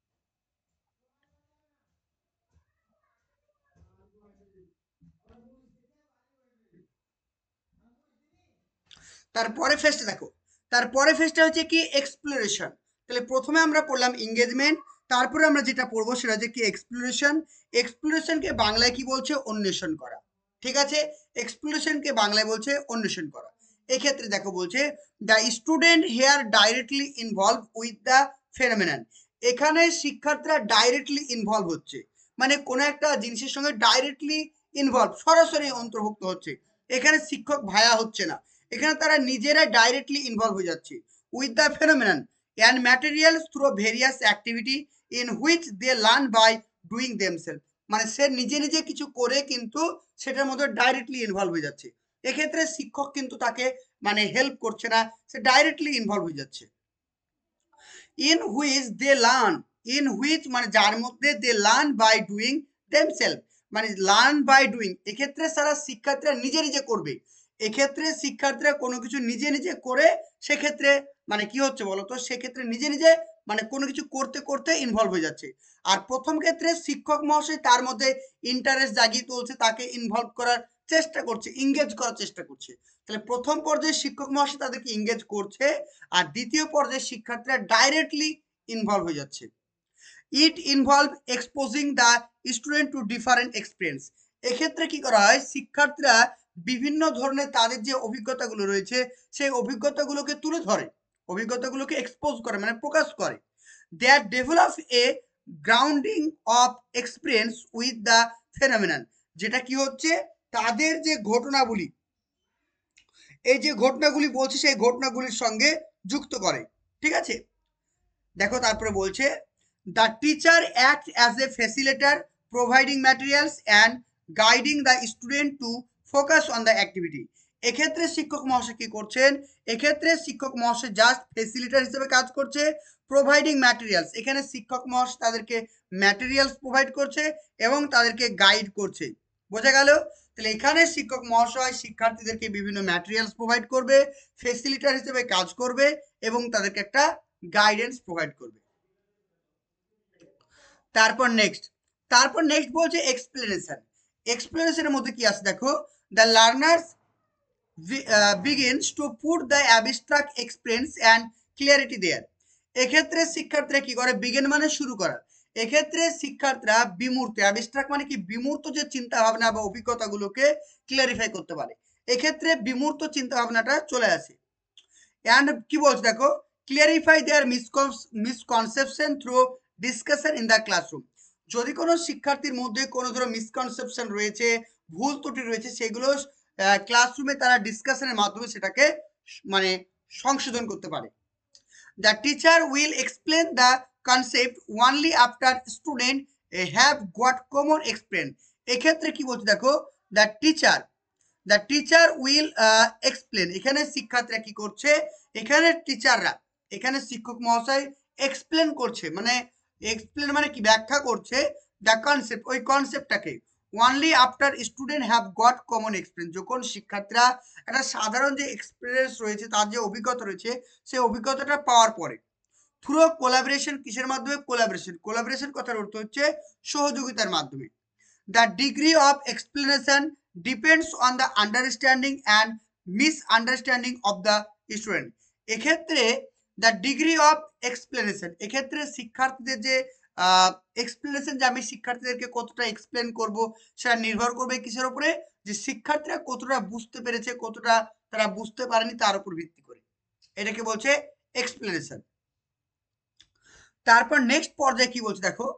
[SPEAKER 1] তারপরে ফেজটা দেখো, তারপরে ফেজটা হচ্ছে কি, এক্সপ্লোরেশন। তাহলে প্রথমে আমরা পড়লাম এঙ্গেজমেন্ট, তারপরে আমরা যেটা পড়বো সেটা হচ্ছে কি, এক্সপ্লোরেশন। এক্সপ্লোরেশনকে বাংলায় কি বলছে, অন্বেষণ করা, ঠিক আছে? এক্সপ্লোরেশনকে বাংলায় বলছে অন্বেষণ করা। এক্ষেত্রে দেখো বলছে the student here directly involve with the phenomenon. এখানে শিক্ষার্থীরা ডাইরেক্টলি ইনভলভ হচ্ছে, মানে কোনো একটা জিনিসের সঙ্গে ডাইরেক্টলি ইনভলভ, সরাসরি অন্তর্ভুক্ত হচ্ছে। এখানে শিক্ষক ভায়া হচ্ছে না, এখানে তারা নিজেরা ডাইরেক্টলি ইনভলভ হয়ে যাচ্ছে with the phenomenon and materials through various activity in which they learn by doing themselves. মানে সে নিজে নিজে কিছু করে কিন্তু সেটার মধ্যে ডাইরেক্টলি ইনভলভ হয়ে যাচ্ছে। এক্ষেত্রে শিক্ষক কিন্তু তাকে মানে হেল্প করছে না, সে ডাইরেক্টলি ইনভলভ হয়ে যাচ্ছে। In which they learn, in which মানে যার মধ্যে they learn by doing themselves, মানে লার্ন বাই ডুইং, এক্ষেত্রে সারা শিক্ষার্থীরা নিজে নিজে করবে। এক্ষেত্রে শিক্ষার্থীরা কোনো কিছু নিজে নিজে করে, সেক্ষেত্রে মানে কি হচ্ছে বলতো, সেক্ষেত্রে নিজে নিজে মানে কোনো কিছু করতে করতে ইনভলভ হয়ে যাচ্ছে। আর প্রথম ক্ষেত্রে শিক্ষক মহাশয় তার মধ্যে ইন্টারেস্ট জাগিয়ে তুলছে, তাকে ইনভলভ করার চেষ্টা করছে, ইংগেজ করার চেষ্টা করছে। তাহলে প্রথম পর্যায়ে শিক্ষক মহাশয় তাদেরকে ইংগেজ করছে, আর দ্বিতীয় পর্যায়ে শিক্ষার্থীরা ডাইরেক্টলি ইনভলভ হয়ে যাচ্ছে। It involve exposing the student to different experience. এক্ষেত্রে কি করা হয়, শিক্ষার্থীরা বিভিন্ন ধরনের তাদের যে অভিজ্ঞতাগুলো রয়েছে সেই অভিজ্ঞতাগুলোকে তুলে ধরে, অভিজ্ঞতাগুলোকে এক্সপোজ করে মানে প্রকাশ করে। Their develop a grounding of experience with the phenomenon. যেটা কি হচ্ছে, তাদের যে ঘটনাবলী, এই যে ঘটনাগুলি বলছে সেই ঘটনাগুলির সঙ্গে যুক্ত করে, ঠিক আছে? দেখো তারপরে বলছে the teacher act as a facilitator providing materials and guiding the student to focus on the activity. এক্ষেত্রে শিক্ষক মহাশয় কি করছেন, এক্ষেত্রে শিক্ষক মহাশয় জাস্ট ফ্যাসিলিটেটর হিসেবে কাজ করছে। প্রোভাইডিং ম্যাটেরিয়ালস, এখানে শিক্ষক মহাশয় তাদেরকে ম্যাটেরিয়ালস প্রোভাইড করছে এবং তাদেরকে গাইড করছে, বোঝা গেল? তাহলে এখানে শিক্ষক মহাশয় শিক্ষার্থীদেরকে বিভিন্ন ম্যাটেরিয়ালস প্রোভাইড করবে, ফ্যাসিলিটেটর হিসেবে কাজ করবে এবং তাদেরকে একটা গাইডেন্স প্রোভাইড করবে। তারপর নেক্সট তারপর নেক্সট বলছে এক্সপ্লেনেশন। এক্সপ্লেনেশনের মধ্যে কি আছে দেখো, the learners begins to put the abstract experience and clarity there. এক্ষেত্রে শিক্ষার্থীরা কি করে, বিগিন মানে শুরু করা, এক্ষেত্রে শিক্ষার্থীরা বিমূর্ত, অ্যাবস্ট্রাক্ট মানে কি বিমূর্ত যে চিন্তা ভাবনা বা অভিজ্ঞতাগুলোকে ক্লিয়ারিফাই করতে পারে, এক্ষেত্রে বিমূর্ত চিন্তা ভাবনাটা চলে আসে। অ্যান্ড কি বলছে দেখো, clarify their misconception through discussion in the classroom. যদি কোনো শিক্ষার্থীর মধ্যে কোনো ধরো মিসকনসেপশন রয়েছে, ভুল ত্রুটি রয়েছে, সেগুলো ক্লাসরুমে তারা ডিসকাশনের মাধ্যমে সেটাকে মানে সংশোধন করতে পারে। The teacher will explain the concept only after student have got common explain. এক্ষেত্রে কি বলছে দেখো, দ্য টিচার উইল এক্সপ্লেন, এখানে শিক্ষার্থীরা কি করছে, এখানে টিচাররা, এখানে শিক্ষক মহাশয় এক্সপ্লেন করছে, মানে এক্সপ্লেন মানে কি ব্যাখ্যা করছে, দ্য কনসেপ্ট, ওই কনসেপ্টটাকে, only after student have got common experience, যখন শিক্ষার্থীরা একটা সাধারণ যে এক্সপিরিয়েন্স রয়েছে, তার যে অভিজ্ঞতা রয়েছে, সেই অভিজ্ঞতাটা পাওয়ার পরে। থ্রু কোলাবোরেশন, কিসের মাধ্যমে, কোলাবোরেশন কথার অর্থ হচ্ছে সহযোগিতার মাধ্যমে। The degree of explanation depends on the understanding and misunderstanding of the student. এক্ষেত্রে দ্য ডিগ্রি অফ এক্সপ্লেনেশন, এক্ষেত্রে শিক্ষার্থীদের যে এক্সপ্লেনেশন, যে আমি শিক্ষার্থীদেরকে কতটা এক্সপ্লেন করব, সেটা নির্ভর করবে কিসের উপরে, যে শিক্ষার্থীরা কতটা বুঝতে পেরেছে, কতটা তারা বুঝতে পারেনি, তার উপর ভিত্তি করে, এটাকে বলছে এক্সপ্লেনেশন। তারপর নেক্সট পর্যায়ে কি বলছে দেখো,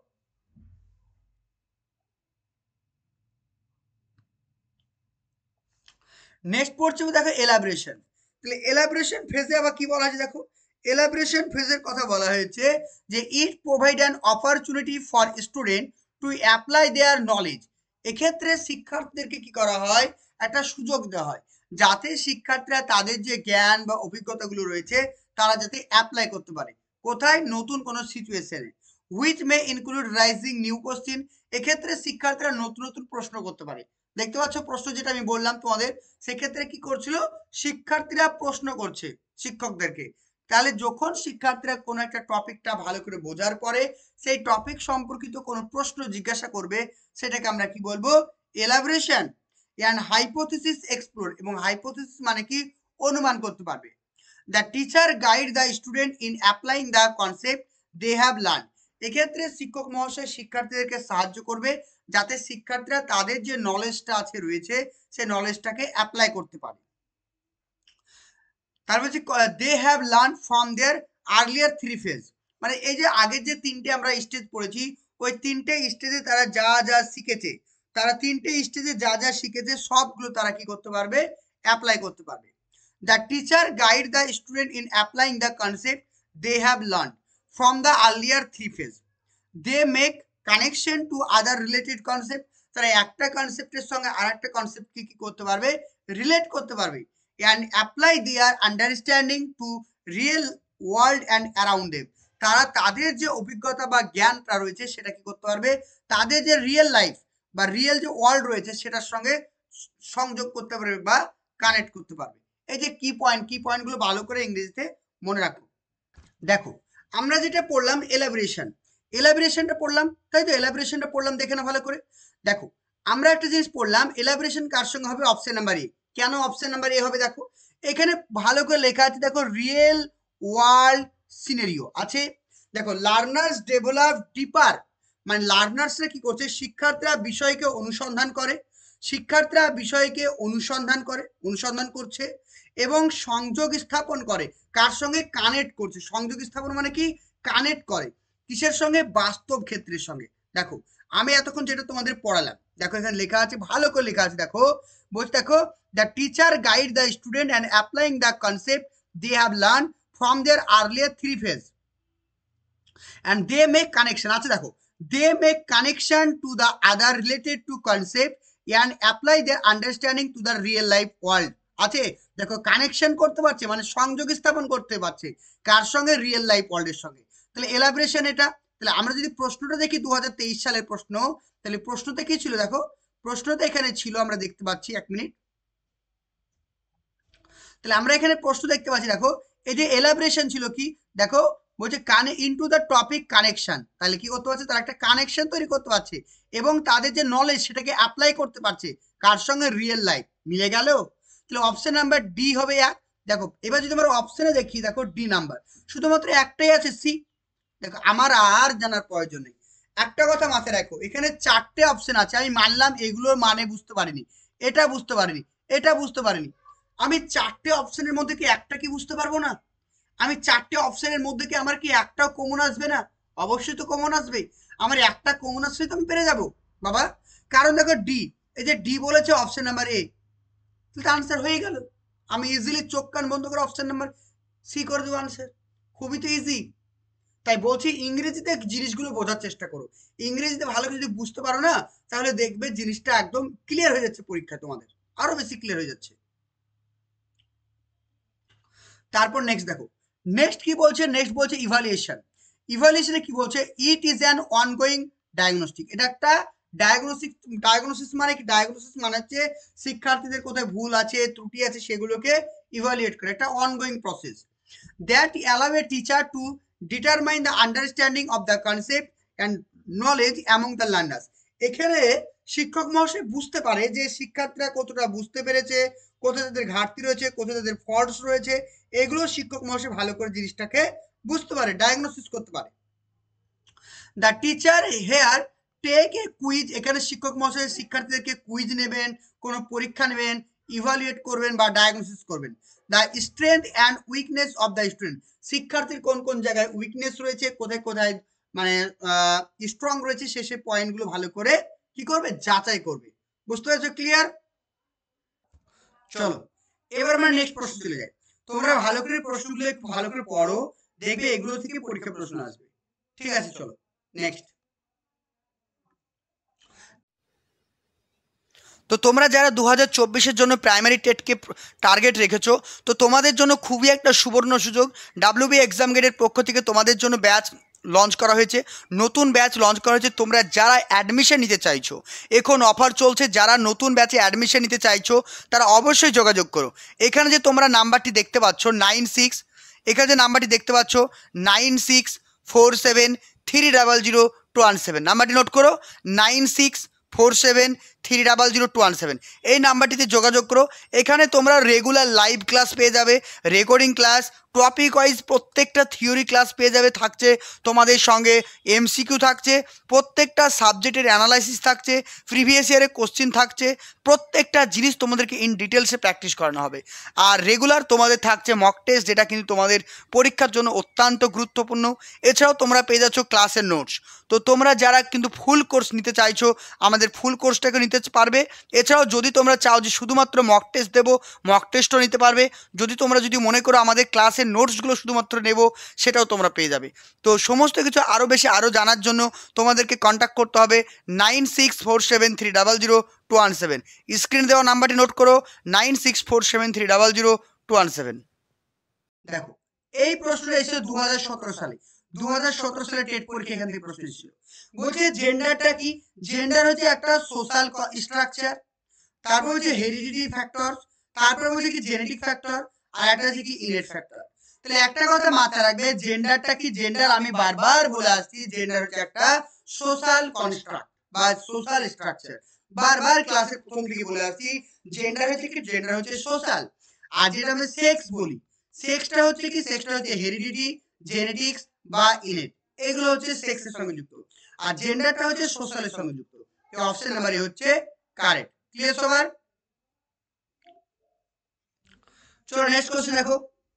[SPEAKER 1] নেক্সট পড়ছে দেখো এলাবোরেশন। তাহলে এলাবোরেশন ফেজে আবার কি বলা হয়েছে দেখো, এলাবোরেশন ফেজের কথা বলা হয়েছে যে it provide an opportunity for student to apply their knowledge. এক্ষেত্রে শিক্ষার্থীদেরকে কি করা হয়, একটা সুযোগ দেওয়া হয়, যাতে শিক্ষার্থীরা তাদের যে জ্ঞান বা অভিজ্ঞতাগুলো রয়েছে, তারা যাতে অ্যাপ্লাই করতে পারে, কোথায়, নতুন কোনো সিচুয়েশনে। Which may include raising new question, এক্ষেত্রে শিক্ষার্থীরা নতুন নতুন প্রশ্ন করতে পারে। দেখতে পাচ্ছ প্রশ্ন যেটা আমি বললাম তোমাদের, সেক্ষেত্রে কি করছিল, শিক্ষার্থীরা প্রশ্ন করছে শিক্ষকদেরকে। তাহলে যখন শিক্ষার্থীরা কোনো একটা টপিকটা ভালো করে বোঝার পরে সেই টপিক সম্পর্কিত কোনো প্রশ্ন জিজ্ঞাসা করবে, সেটাকে আমরা কি বলবো, এলাবোরেশন। অ্যান্ড হাইপোথিসিস এক্সপ্লোর, এবং হাইপোথিসিস মানে কি, অনুমান করতে পারবে। The teacher guide the student in applying the concept they have learn, এক্ষেত্রে শিক্ষক মহাশয় শিক্ষার্থীদেরকে সাহায্য করবে, যাতে শিক্ষার্থীরা তাদের যে নলেজটা আছে রয়েছে, সেই নলেজটাকে অ্যাপ্লাই করতে পারে। তারপর হচ্ছে they have learn from their earlier three phase, মানে এই যে আগের যে তিনটে আমরা স্টেজ পড়েছি, ওই তিনটে স্টেজে তারা যা যা শিখেছে, তারা তিনটে স্টেজে যা যা শিখেছে সবগুলো তারা কি করতে পারবে, অ্যাপ্লাই করতে পারবে। The teacher guide the student in applying the concept they have learn from the earlier three phase. They make connection to other related concept, তারা একটা কনসেপ্টের সঙ্গে আর একটা কনসেপ্টকে কি করতে পারবে, রিলেট করতে পারবে। And apply their understanding to real world and around them, তারা তাদের যে অভিজ্ঞতা বা জ্ঞানটা রয়েছে, সেটা কি করতে পারবে, তাদের যে রিয়েল লাইফ বা রিয়েল যে ওয়ার্ল্ড রয়েছে, সেটার সঙ্গে সংযোগ করতে পারবে বা কানেক্ট করতে পারবে। এই যে কি পয়েন্টগুলো ভালো করে ইংরেজিতে মনে রাখো। দেখো আমরা যেটা পড়লাম এলাবোরেশনটা পড়লাম, তাই তো, এলাবোরেশনটা পড়লাম, দেখে না ভালো করে। দেখো আমরা একটা জিনিস পড়লাম, এলাবোরেশন কার সঙ্গে হবে, অপশন নাম্বার এ। কেন অপশন নাম্বার এ হবে, দেখো এখানে ভালো করে লেখা আছে, দেখো রিয়েল ওয়ার্ল্ড সিনারিও আছে। দেখো লার্নার্স ডেভেলপ ডিপার, মানে লার্নার্সরা কি করছে, শিক্ষার্থীরা বিষয়কে অনুসন্ধান করে, অনুসন্ধান করছে এবং সংযোগ স্থাপন করে, কার সঙ্গে, কানেক্ট করছে। সংযোগ স্থাপন মানে কি, কানেক্ট করে, কিসের সঙ্গে, বাস্তব ক্ষেত্রের সঙ্গে। দেখো আমি এতক্ষণ যেটা তোমাদের পড়ালাম, দেখো এখানে লেখা আছে, ভালো করে লেখা আছে, দেখো বলছে, দেখো the teacher guide the student and applying the concept they have learn from their earlier three phase and they make connection আছে। দেখো they make connection to the other related to concept and apply their understanding to the real life world আছে। দেখো কানেকশন করতে পারছে, মানে সংযোগ স্থাপন করতে পারছে, কার সঙ্গে, রিয়েল লাইফ ওয়ার্ল্ডের সঙ্গে। তাহলে এলাবোরেশন এটা। তাহলে আমরা যদি প্রশ্নটা দেখি 2023 সালের প্রশ্ন, তাহলে প্রশ্নতে কি ছিল, দেখো প্রশ্নটা এখানে ছিল, আমরা দেখতে পাচ্ছি, এক মিনিট। তাহলে আমরা এখানে প্রশ্ন দেখতে পাচ্ছি, দেখো এই যে এলাবোরেশন ছিল কি, দেখো বলছে ইনটু দ্য টপিক কানেকশন, তাহলে কি করতে পারছে, তারা একটা কানেকশন তৈরি করতে পারছে এবং তাদের যে নলেজ সেটাকে অ্যাপ্লাই করতে পারছে কার সঙ্গে, রিয়েল লাইফ। মিলে গেল? তাহলে অপশন নাম্বার ডি হবে এক। দেখো এবার যদি আমরা অপশনে দেখি, দেখো ডি নাম্বার শুধুমাত্র একটাই আছে, সি। দেখো আমার আর জানার প্রয়োজন নেই, একটা কথা মাথায় রাখো, এখানে চারটে অপশন আছে, আমি মানলাম এগুলোর মানে বুঝতে পারিনি, এটা বুঝতে পারিনি, এটা বুঝতে পারিনি, আমি চারটে অপশনের মধ্যে কি একটা কি বুঝতে পারবো না? আমি চারটে অপশনের মধ্যে কি আমার কি একটাও কমন আসবে না? অবশ্যই তো কমন আসবে। আমার একটা কমন আসলে তো আমি পেরে যাবো বাবা। কারণ দেখো ডি, এই যে ডি বলেছে অপশন নাম্বার এ, তাহলে আনসার হয়ে গেল। আমি ইজিলি চোখ কান বন্ধ করে অপশন নাম্বার সি করে দেবো আনসার, খুবই তো ইজি। তাই বলছি ইংরেজিতে জিনিসগুলো বোঝার চেষ্টা করো, ইংরেজিতে ভালো করে যদি বুঝতে পারো না, তাহলে দেখবে জিনিসটা একদম ক্লিয়ার হয়ে যাচ্ছে, পরীক্ষা তোমাদের আরো বেশি ক্লিয়ার হয়ে যাচ্ছে। তারপর নেক্সট দেখো, নেক্সট কি বলছে, নেক্সট বলছে ইভালুয়েশন। ইভালুয়েশনে কি বলছে, it is an ongoing diagnostic. এটা একটা ডায়াগনোসিস। ডায়াগনোসিস মানে কি, ডায়াগনোসিস মানে হচ্ছে শিক্ষার্থীদের কোথায় ভুল আছে, ত্রুটি আছে, সেগুলোকে ইভালুয়েট করে, একটা ongoing process that allow a teacher to determine the understanding of the concept and knowledge among the learners. এখানে শিক্ষক মহাশয় বুঝতে পারে যে শিক্ষার্থীরা কতটা বুঝতে পেরেছে, কোথায় তাদের ঘাটতি রয়েছে, কোথায় তাদের ফল্টস রয়েছে, এগুলো শিক্ষক মহাশয় ভালো করে জিনিসটাকে বুঝতে পারে, ডায়াগনোসিস করতে পারে। The teacher here take a quiz, এখানে শিক্ষক মহাশয় শিক্ষার্থীদেরকে কুইজ নেবেন, কোনো পরীক্ষা নেবেন, ইভালুয়েট করবেন বা ডায়াগনোসিস করবেন। The strength and weakness of the student, শিক্ষার্থীর কোন কোন জায়গায় উইকনেস রয়েছে, কোথায় কোথায় মানে স্ট্রং রয়েছে, সে পয়েন্টগুলো ভালো করে কি করবে, যাচাই করবে। বুঝতে পেরেছো? ক্লিয়ার? চলো এবার আমরা নেক্সট প্রশ্ন চলে যাই। তোমরা ভালো করে প্রশ্নগুলো একটু ভালো করে পড়ো, দেখবে এগুলো থেকে পরীক্ষা প্রশ্ন আসবে। ঠিক আছে, চলো নেক্সট। তো তোমরা যারা 2024-এর জন্য প্রাইমারি টেটকে টার্গেট রেখেছো, তো তোমাদের জন্য খুবই একটা সুবর্ণ সুযোগ। ডাব্লিউবি এক্সাম গেটের পক্ষ থেকে তোমাদের জন্য ব্যাচ লঞ্চ করা হয়েছে, নতুন ব্যাচ লঞ্চ করা হয়েছে। তোমরা যারা অ্যাডমিশন নিতে চাইছো, এখন অফার চলছে, যারা নতুন ব্যাচে অ্যাডমিশন নিতে চাইছো তারা অবশ্যই যোগাযোগ করো। এখানে যে তোমরা নাম্বারটি দেখতে পাচ্ছ 96, এখানে যে নাম্বারটি দেখতে পাচ্ছ 9647300217, নাম্বারটি নোট করো, 9647300217, এই নাম্বারটিতে যোগাযোগ করো। এখানে তোমরা রেগুলার লাইভ ক্লাস পেয়ে যাবে, রেকর্ডিং ক্লাস, টপিক ওয়াইজ প্রত্যেকটা থিওরি ক্লাস পেয়ে যাবে, থাকছে তোমাদের সঙ্গে এমসিকিউ থাকছে, প্রত্যেকটা সাবজেক্টের অ্যানালাইসিস থাকছে, প্রিভিয়াস ইয়ারের কোশ্চিন থাকছে, প্রত্যেকটা জিনিস তোমাদেরকে ইন ডিটেলসে প্র্যাকটিস করানো হবে। আর রেগুলার তোমাদের থাকছে মক টেস্ট, যেটা কিন্তু তোমাদের পরীক্ষার জন্য অত্যন্ত গুরুত্বপূর্ণ। এছাড়াও তোমরা পেয়ে যাচ্ছ ক্লাসের নোটস। তো তোমরা যারা কিন্তু ফুল কোর্স নিতে চাইছো, আমাদের ফুল কোর্সটাকে নিতে পারবে। এছাড়াও যদি তোমরা চাও যে শুধুমাত্র মক টেস্ট দেবো, মক টেস্টও নিতে পারবে। যদি মনে করো আমাদের ক্লাসের নোটসগুলো শুধুমাত্র নেব, সেটাও তোমরা পেয়ে যাবে। তো সমস্ত কিছু আরও বেশি আরও জানার জন্য তোমাদেরকে কন্ট্যাক্ট করতে হবে 9647300217। স্ক্রিনে দেওয়া নাম্বারটি নোট করো, 9647300217। দেখো এই প্রশ্নটা এসেছে 2017 সালে। 2017 সালে টেট পরীক্ষা এখান থেকে প্রশ্ন এসেছিল। বলছে জেন্ডারটা কি, জেন্ডার হচ্ছে একটা সোশ্যাল স্ট্রাকচার, তারপর হচ্ছে হেরিডিটি ফ্যাক্টর, তারপর বলছে কি জেনেটিক ফ্যাক্টর, আর একটা হচ্ছে কি ইনেট ফ্যাক্টর। তাহলে একটা কথা মাথায় রাখবে, জেন্ডারটা কি, জেন্ডার আমি বারবার বলে আসছি, জেন্ডার হচ্ছে একটা সোশ্যাল কনস্ট্রাক্ট বা সোশ্যাল স্ট্রাকচার। বারবার ক্লাসের প্রথম থেকে বলে আসছি, জেন্ডার হচ্ছে কি, জেন্ডার হচ্ছে সোশ্যাল। আর যেটা আমরা সেক্স বলি, সেক্সটা হচ্ছে কি, সেক্সটা হচ্ছে হেরিডিটি, জেনেটিক্স বা ইনেট, এগুলো হচ্ছে সেক্সের সঙ্গে যুক্ত। আর জেন্ডারটা হচ্ছে সোশ্যালের সঙ্গে যুক্ত। অপশন নাম্বার এ হচ্ছে কারেক্ট। ক্লিয়ার সবার? চলো নেক্সট কোশ্চেন দেখো।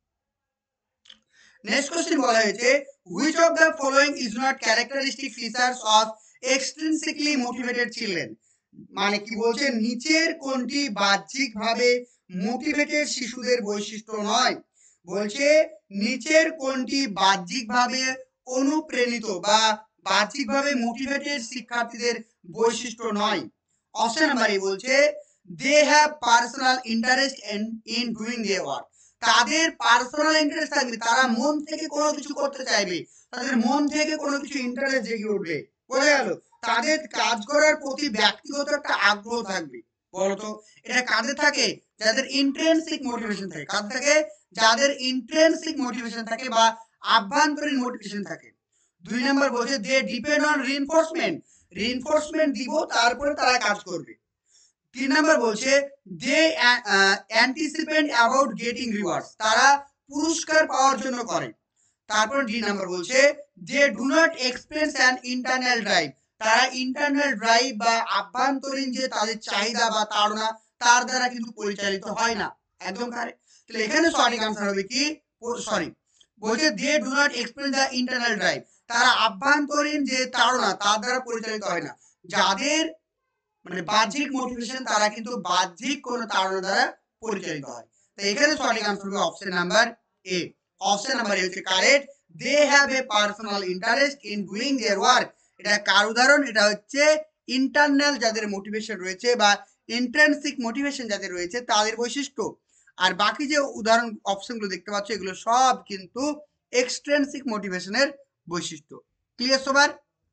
[SPEAKER 1] নেক্সট কোশ্চেন বলা হয়েছে which of the following is not characteristic features of extrinsically motivated children, মানে কি বলছে, নিচের কোনটি বাহ্যিকভাবে মোটিভেটেড শিশুদের বৈশিষ্ট্য নয়। বলছে নিচের কোনটি বাহ্যিকভাবে অনুপ্রেরিত বা বাহ্যিকভাবে মোটিভেটেড শিক্ষার্থীদের বৈশিষ্ট্য নয়। অপশন নাম্বার এ বলছে they have personal interest in doing their work, তাদের পার্সোনাল ইন্টারেস্ট থাকবে, তারা মন থেকে কোনো কিছু করতে চাইবে, তাদের মন থেকে কোনো কিছু ইন্টারেস্ট জেগে উঠবে। বোঝা গেল? তাদের কাজ করার প্রতি ব্যক্তিগত একটা আগ্রহ থাকবে। বলতো এটা কাদের থাকে? যাদের ইন্ট্রিনসিক মোটিভেশন থাকে। কাদের থাকে? যাদের ইন্ট্রিনসিক মোটিভেশন থাকে বা আভ্যন্তরীণ মোটিভেশন থাকে। 2 নাম্বার বলছে দে ডিপেন্ড অন রিইনফোর্সমেন্ট দিব তারপরে তারা কাজ করবে। 3 নাম্বার বলছে they anticipate about getting rewards, তারা পুরস্কার পাওয়ার জন্য করে। তারপর ডি নাম্বার বলছে they do not experience an internal drive, তারা ইন্টারনাল ড্রাইভ বা আভ্যন্তরীণ যে তাদের চাহিদা বা তাড়না তার দ্বারা কিন্তু পরিচালিত হয় না। একদম কারেক্ট। তাহলে এখানে সঠিক আনসার হবে কি, সরি বলছে they do not experience the internal drive, তারা আভ্যন্তরীণ যে তাড়না তার দ্বারা পরিচালিত হয় না। যাদের মানে বাহ্যিক মোটিভেশন তারা কিন্তু বাহ্যিক কোন তাড়না দ্বারা পরিচালিত হয়। তো এখানে সঠিক আনসার হবে option number A. Option number A হচ্ছে correct. They have a personal interest in doing their work, এটা কার উদাহরণ, এটা হচ্ছে ইন্টারনাল যাদের মোটিভেশন রয়েছে বা ইন্ট্রিনসিক মোটিভেশন যাদের রয়েছে তাদের বৈশিষ্ট্য। আর বাকি যে উদাহরণ অপশনগুলো দেখতে পাচ্ছ এগুলো সব কিন্তু এক্সট্রিনসিক মোটিভেশনের বৈশিষ্ট্য। ক্লিয়ার সবার?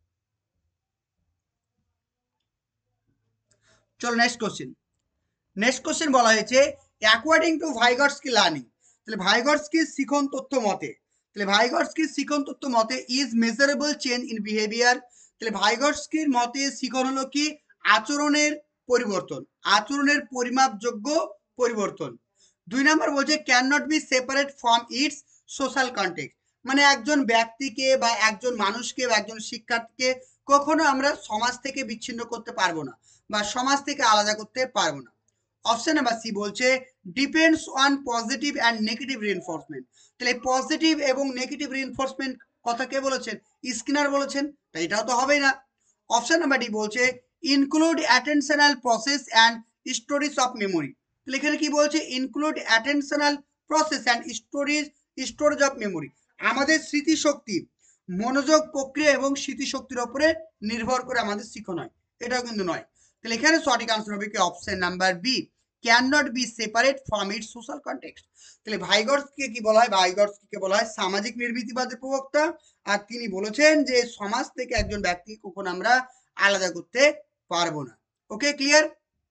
[SPEAKER 1] চলো নেক্সট কোশ্চেন বলা হয়েছে অ্যাকর্ডিং টু ভাইগটস্কি লার্নিং, তাহলে ভাইগটস্কির শিখন তথ্য মতে, তাহলে ভাইগটস্কির শিখন তথ্য মতে is measurable change in behaviour, তাহলে ভাইগটস্কির মতে শিখন হলো কি আচরণের পরিবর্তন, আচরণের পরিমাপযোগ্য পরিবর্তন। 2 নাম্বার বলছে can not be separate from its social context, মানে একজন ব্যক্তিকে বা একজন মানুষকে বা একজন শিক্ষার্থীকে কখনো আমরা সমাজ থেকে বিচ্ছিন্ন করতে পারবো না বা সমাজ থেকে আলাদা করতে পারবো না। অপশন নাম্বার সি বলছে depends on positive and negative reinforcement, তাহলে পজিটিভ এবং নেগেটিভ রিইনফোর্সমেন্ট কথা কে বলেছেন? স্কিনার বলেছেন, তাই এটাও তো হবেই না। অপশন নাম্বার ডি বলছে include attentional process and stories of memory, তাহলে এখানে কি বলছে include attentional process and storage of memory, আমাদের স্মৃতিশক্তি, মনোযোগ প্রক্রিয়া এবং স্মৃতিশক্তির উপরে নির্ভর করে আমাদের শিখন হয়, এটাও কিন্তু নয়। তাহলে এখানে সঠিক আনসার হবে কি option number B, can not be separate from its social context. তাহলে ভাইগটস্কিকে কি বলা হয়? ভাইগটস্কিকে বলা হয় সামাজিক নির্মিতিবাদের প্রবক্তা, আর তিনি বলেছেন যে সমাজ থেকে একজন ব্যক্তি কখনো আমরা আলাদা করতে পারবো না। ওকে, ক্লিয়ার?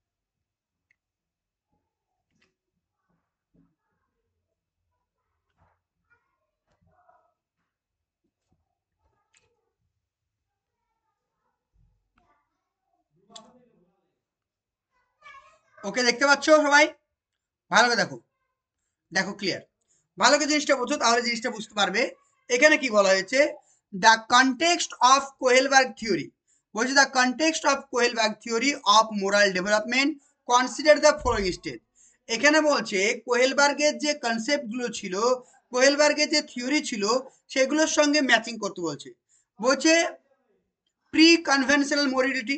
[SPEAKER 1] ওকে, দেখতে পাচ্ছ সবাই? ভালো করে দেখো ক্লিয়ার, ভালো করে জিনিসটা বোঝো তাহলে জিনিসটা বুঝতে পারবে। এখানে কি বলা হয়েছে? The context of Kohlberg theory, বলছে the context of Kohlberg theory of moral development consider the following stage. এখানে বলছে কোহেলবার্গের যে কনসেপ্ট গুলো ছিল, কোহেলবার্গের যে থিওরি ছিল সেগুলোর সঙ্গে ম্যাচিং করতে বলছে। বলছে প্রি কনভেনশনাল মোরালিটি,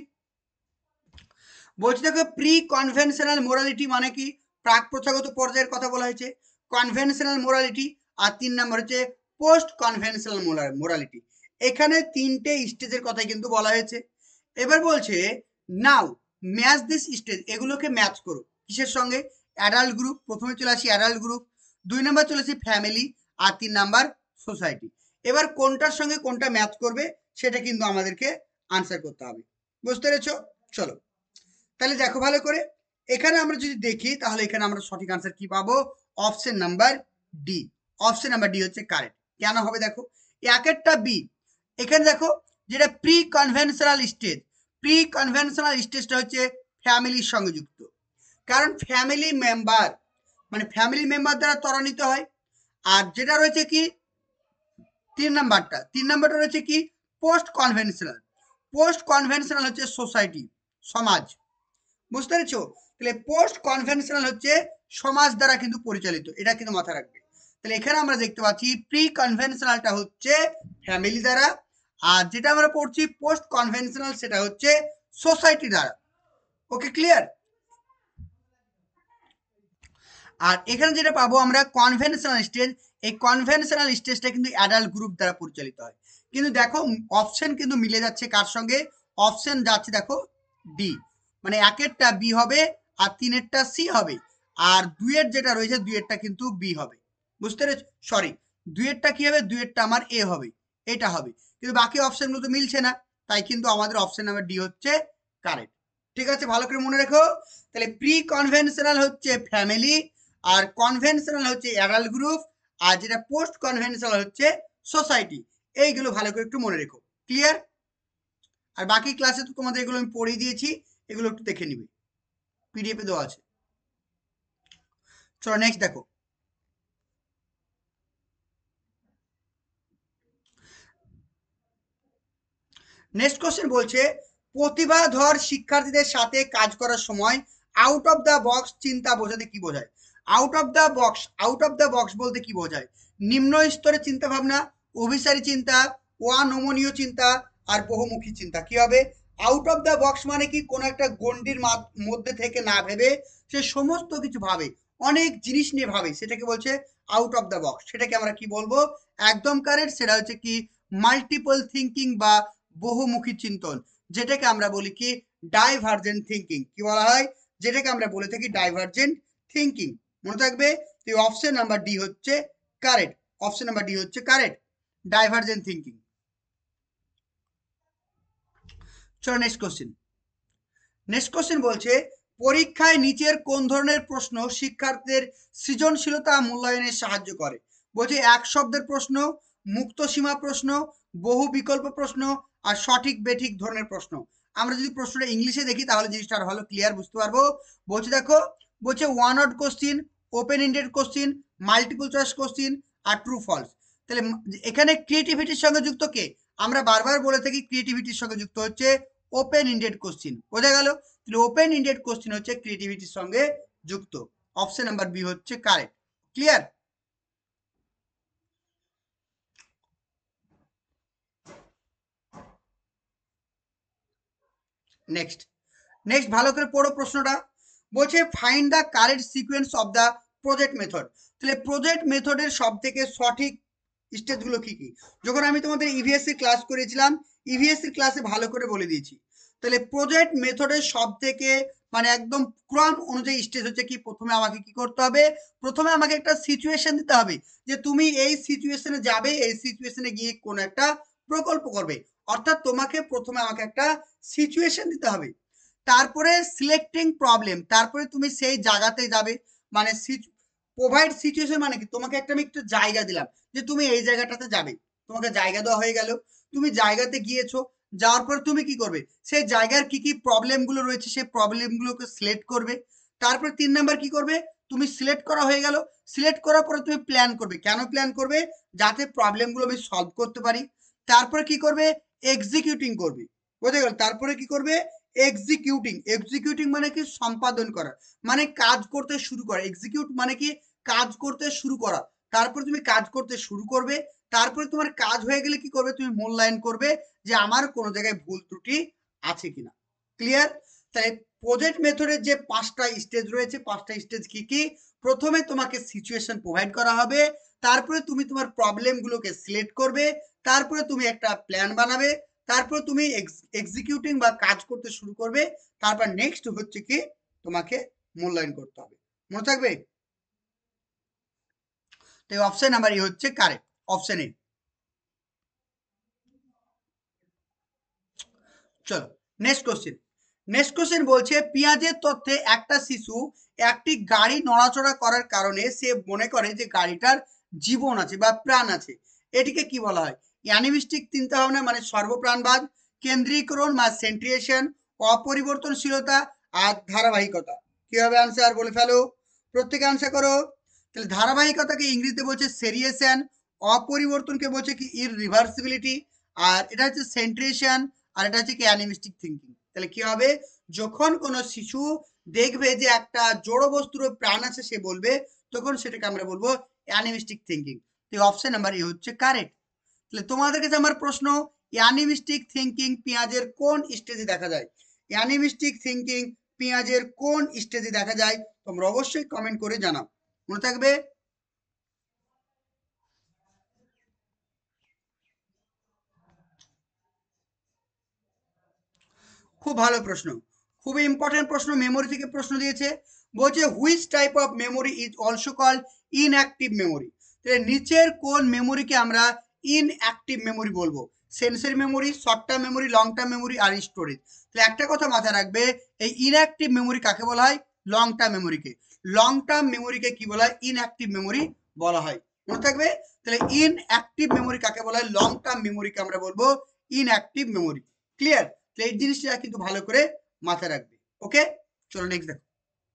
[SPEAKER 1] বলছে দেখো প্রি কনভেনশনাল মোরালিটি মানে কি? প্রাক প্রথাগত পর্যায়ের কথা বলা হয়েছে কনভেনশনাল মোরালিটি, আর 3 নম্বর হচ্ছে পোস্ট কনভেনশনাল মোরালিটি। এখানে 3টে স্টেজের কথা কিন্তু বলা হয়েছে। এবার বলছে নাও ম্যাচ দিস স্টেজ, এগুলোকে ম্যাচ করো কিসের সঙ্গে? অ্যাডাল্ট গ্রুপ, প্রথমে চলে আসি অ্যাডাল্ট গ্রুপ, 2 নম্বর চলে আসি ফ্যামিলি, আর 3 নাম্বার সোসাইটি। এবার কোনটার সঙ্গে কোনটা ম্যাচ করবে সেটা কিন্তু আমাদেরকে আনসার করতে হবে। বুঝতে পেরেছো? চলো তাহলে দেখো ভালো করে, এখানে আমরা যদি দেখি তাহলে এখানে আমরা সঠিক আনসার কি পাবো? Option number D. Option number D হচ্ছে কারেক্ট। কেন হবে দেখো, একটা বি, এখানে দেখো যেটা pre conventional stage, pre conventional স্টেজটা হচ্ছে ফ্যামিলির সঙ্গে যুক্ত, কারণ ফ্যামিলি মেম্বার মানে ফ্যামিলি মেম্বার দ্বারা ত্বরান্বিত হয়। আর যেটা রয়েছে কি 3 নাম্বারটা রয়েছে কি পোস্ট কনভেনশনাল, পোস্ট কনভেনশনাল হচ্ছে সোসাইটি, সমাজ। বুঝতে পেরেছো? তাহলে পোস্ট কনভেনশনাল হচ্ছে সমাজ দ্বারা কিন্তু পরিচালিত, এটা কিন্তু মাথায় রাখবে। তাহলে এখানে আমরা দেখতে পাচ্ছি প্রি কনভেনশনালটা হচ্ছে ফ্যামিলি দ্বারা, আর যেটা আমরা পড়ছি পোস্ট কনভেনশনাল সেটা হচ্ছে সোসাইটি দ্বারা। ওকে, ক্লিয়ার? আর এখানে যেটা পাবো আমরা কনভেনশনাল স্টেজ, এই কনভেনশনাল স্টেজটা কিন্তু অ্যাডাল্ট গ্রুপ দ্বারা পরিচালিত হয়। কিন্তু দেখো অপশন কিন্তু মিলে যাচ্ছে কার সঙ্গে? অপশন যাচ্ছে দেখো ডি, মানে 1এরটা বি হবে আর 3এরটা সি হবে, আর 2এর যেটা রয়েছে 2এরটা কিন্তু বি হবে। বুঝতে পেরেছ? সরি, 2এরটা কি হবে? 2এরটা আমার এ হবে, এটা হবে, কিন্তু বাকি অপশনগুলো তো মিলছে না, তাই কিন্তু আমাদের অপশন নাম্বার ডি হচ্ছে কারেক্ট। ঠিক আছে, ভালো করে মনে রেখো। তাহলে প্রি কনভেনশনাল হচ্ছে ফ্যামিলি, আর কনভেনশনাল হচ্ছে অ্যাডাল্ট গ্রুপ, আর যেটা পোস্ট কনভেনশনাল হচ্ছে সোসাইটি। এইগুলো ভালো করে একটু মনে রেখো। ক্লিয়ার? আর বাকি ক্লাসে তো তোমাদের এগুলো আমি পড়িয়ে দিয়েছি, এগুলো একটু দেখে নিবে, পিডিএফে দেওয়া আছে। চলো নেক্সট দেখো। নেক্সট কোশ্চেন বলছে প্রতিভাধর শিক্ষার্থীদের সাথে কাজ করার সময় আউট অফ দ্য বক্স চিন্তা বোঝাতে কি বোঝায়? Out of the box, out of the box বলতে কি বোঝায়? নিম্ন স্তরের চিন্তা ভাবনা, অভিসারী চিন্তা, অনমনীয় চিন্তা আর বহুমুখী চিন্তা। কি হবে? আউট অফ দ্য বক্স মানে কি কোনো একটা গণ্ডির মধ্যে থেকে না ভেবে সে সমস্ত কিছু ভাবে, অনেক জিনিস নিয়ে ভাবে, সেটাকে বলছে আউট অফ দ্য বক্স। সেটাকে আমরা কি বলবো? একদম কারেক্ট, সেটা হচ্ছে কি মাল্টিপল থিঙ্কিং বা বহুমুখী চিন্তন, যেটাকে আমরা বলি কি ডাইভার্জেন্ট থিঙ্কিং। কি বলা হয়? যেটাকে আমরা বলে থাকি ডাইভার্জেন্ট থিঙ্কিং। মনে থাকবে? তো অপশন নাম্বার ডি হচ্ছে কারেক্ট। অপশন নাম্বার ডি হচ্ছে কারেক্ট, ডাইভার্জেন্ট থিঙ্কিং। চলো নেক্সট কোশ্চেন। নেক্সট কোশ্চেন বলছে পরীক্ষায় নিচের কোন ধরনের প্রশ্ন শিক্ষার্থীদের সৃজনশীলতা মূল্যায়নে সাহায্য করে? বলছে এক শব্দের প্রশ্ন, মুক্ত সীমা প্রশ্ন, বহু বিকল্প প্রশ্ন আর সঠিক বেঠিক ধরনের প্রশ্ন। আমরা যদি প্রশ্নটা ইংলিশে দেখি তাহলে জিনিসটা আরো ভালো ক্লিয়ার বুঝতে পারবো। বলছে দেখো, বলছে one word question, open ended question, multiple choice question আর ট্রু ফলস। তাহলে এখানে ক্রিয়েটিভিটির সঙ্গে যুক্ত কে? আমরা বারবার বলে থাকি ক্রিয়েটিভিটির সঙ্গে যুক্ত হচ্ছে ওপেন এন্ডেড কোশ্চিন। বোঝা গেল? তাহলে ওপেন এন্ডেড কোশ্চিন হচ্ছে ক্রিয়েটিভিটির সঙ্গে যুক্ত। অপশন নাম্বার বি হচ্ছে কারেক্ট। ক্লিয়ার? নেক্সট, নেক্সট ভালো করে পড়ো প্রশ্নটা। বলছে find the correct sequence of the project method. তাহলে প্রজেক্ট মেথডের সব থেকে সঠিক স্টেজগুলো কি কি? যখন আমি তোমাদের ইভিএসসি ক্লাস করেছিলাম, ইভিএসসি ক্লাসে ভালো করে বলে দিয়েছি। তাহলে প্রজেক্ট মেথডের সব থেকে মানে একদম ক্রম অনুযায়ী স্টেজ হচ্ছে কি, প্রথমে আমাকে কি করতে হবে? প্রথমে আমাকে একটা সিচুয়েশন দিতে হবে যে তুমি এই সিচুয়েশনে যাবে, এই সিচুয়েশনে গিয়ে কোন একটা প্রকল্প করবে। অর্থাৎ তোমাকে প্রথমে আমাকে একটা সিচুয়েশন দিতে হবে, তারপরে সিলেক্টিং প্রবলেম, তারপরে তুমি সেই জায়গাতে যাবে। মানে প্রোভাইড সিচুয়েশন মানে কি, তোমাকে একটা আমি একটা জায়গা দিলাম যে তুমি এই জায়গাটাতে যাবে, তোমাকে জায়গা দেওয়া হয়ে গেল, তুমি জায়গাতে গিয়েছো, যাওয়ার পর তুমি কি করবে? সেই জায়গার কি কি প্রবলেম গুলো রয়েছে সেই প্রবলেম গুলোকে সিলেক্ট করবে। তারপরে 3 নাম্বার কি করবে? তুমি সিলেক্ট করা হয়ে গেল, সিলেক্ট করার পরে তুমি প্ল্যান করবে। কেন প্ল্যান করবে? যাতে প্রবলেম গুলো আমি সলভ করতে পারি। তারপরে কি করবে? এক্সিকিউটিং করবে। বোঝা গেল? তারপরে কি করবে? এক্সিকিউটিং। এক্সিকিউটিং মানে কি সম্পাদন করা, মানে কাজ করতে শুরু করা। এক্সিকিউট মানে কি কাজ করতে শুরু করা। তারপরে তুমি কাজ করতে শুরু করবে, তারপরে তোমার কাজ হয়ে গেলে কি করবে? তুমি মূল্যায়ন করবে যে আমার কোনো জায়গায় ভুল ত্রুটি আছে কিনা। ক্লিয়ার? তাই প্রজেক্ট মেথডের যে 5টা স্টেজ রয়েছে, 5টা স্টেজ কি কি? প্রথমে তোমাকে সিচুয়েশন প্রোভাইড করা হবে, তারপরে তুমি তোমার প্রবলেম গুলোকে সিলেক্ট করবে, তারপরে তুমি একটা প্ল্যান বানাবে, তারপর তুমি এক্সিকিউটিং বা কাজ করতে শুরু করবে, তারপর নেক্সট হচ্ছে কি তোমাকে মূল্যায়ন করতে হবে। মনে থাকবে? তো অপশন নাম্বার ই হচ্ছে কারেক্ট, অপশন এ। চলো নেক্সট কোশ্চেন। নেক্সট কোশ্চেন বলছে পেঁয়াজের তথ্যে একটা শিশু একটি গাড়ি নড়াচড়া করার কারণে সে মনে করে যে গাড়িটার জীবন আছে বা প্রাণ আছে। এটিকে কি বলা হয়? অ্যানিমিস্টিক চিন্তা ভাবনা মানে সর্বপ্রাণবাদ, কেন্দ্রীকরণ বা সেন্ট্রিয়েশন, অপরিবর্তনশীলতা আর ধারাবাহিকতা। কি হবে আনসার? বলে ফেলো, প্রত্যেকে আনসার করো। তাহলে ধারাবাহিকতাকে ইংরেজিতে বলছে সেরিয়েশন, অপরিবর্তনকে বলছে কি ইররিভার্সিবিলিটি, আর এটা হচ্ছে সেন্ট্রিয়েশন, আর এটা হচ্ছে কি অ্যানিমিস্টিক থিঙ্কিং। তাহলে কি হবে? যখন কোনো শিশু দেখবে যে একটা জড় বস্তুর প্রাণ আছে সে বলবে, তখন সেটাকে আমরা বলবো অ্যানিমিস্টিক থিঙ্কিং। তো অপশন নাম্বার ই হচ্ছে কারেক্ট। তাহলে তোমাদের কাছে আমার প্রশ্ন, অ্যানিমিস্টিক থিঙ্কিং পেঁয়াজের কোন স্টেজে দেখা যায়? অ্যানিমিস্টিক থিঙ্কিং পেঁয়াজের কোন স্টেজে দেখা যায়? তোমরা অবশ্যই কমেন্ট করে জানাও। মনে থাকবে? খুব ভালো প্রশ্ন, খুবই ইম্পর্টেন্ট প্রশ্ন, মেমোরি থেকে প্রশ্ন দিয়েছে। বলছে which type of memory is also called inactive memory. নিচের কোন মেমোরিকে আমরা ইনঅ্যাক্টিভ মেমোরি বলবো? Sensory memory, short term memory, long term memory আর স্টোরেজ। তাহলে একটা কথা মাথায় রাখবে, এই ইনঅ্যাক্টিভ মেমোরি কাকে বলা হয়? লং টার্ম মেমোরিকে। লং টার্ম মেমোরিকে কি বলা হয়? ইনঅ্যাক্টিভ মেমোরি বলা হয়। মনে থাকবে? তাহলে ইনঅ্যাক্টিভ মেমোরি কাকে বলা হয়? লং টার্ম মেমোরিকে আমরা বলবো ইনঅ্যাক্টিভ মেমোরি। ক্লিয়ার? তাহলে এই জিনিসটা কিন্তু ভালো করে মাথায় রাখবে। ওকে, চলো নেক্সট দেখো।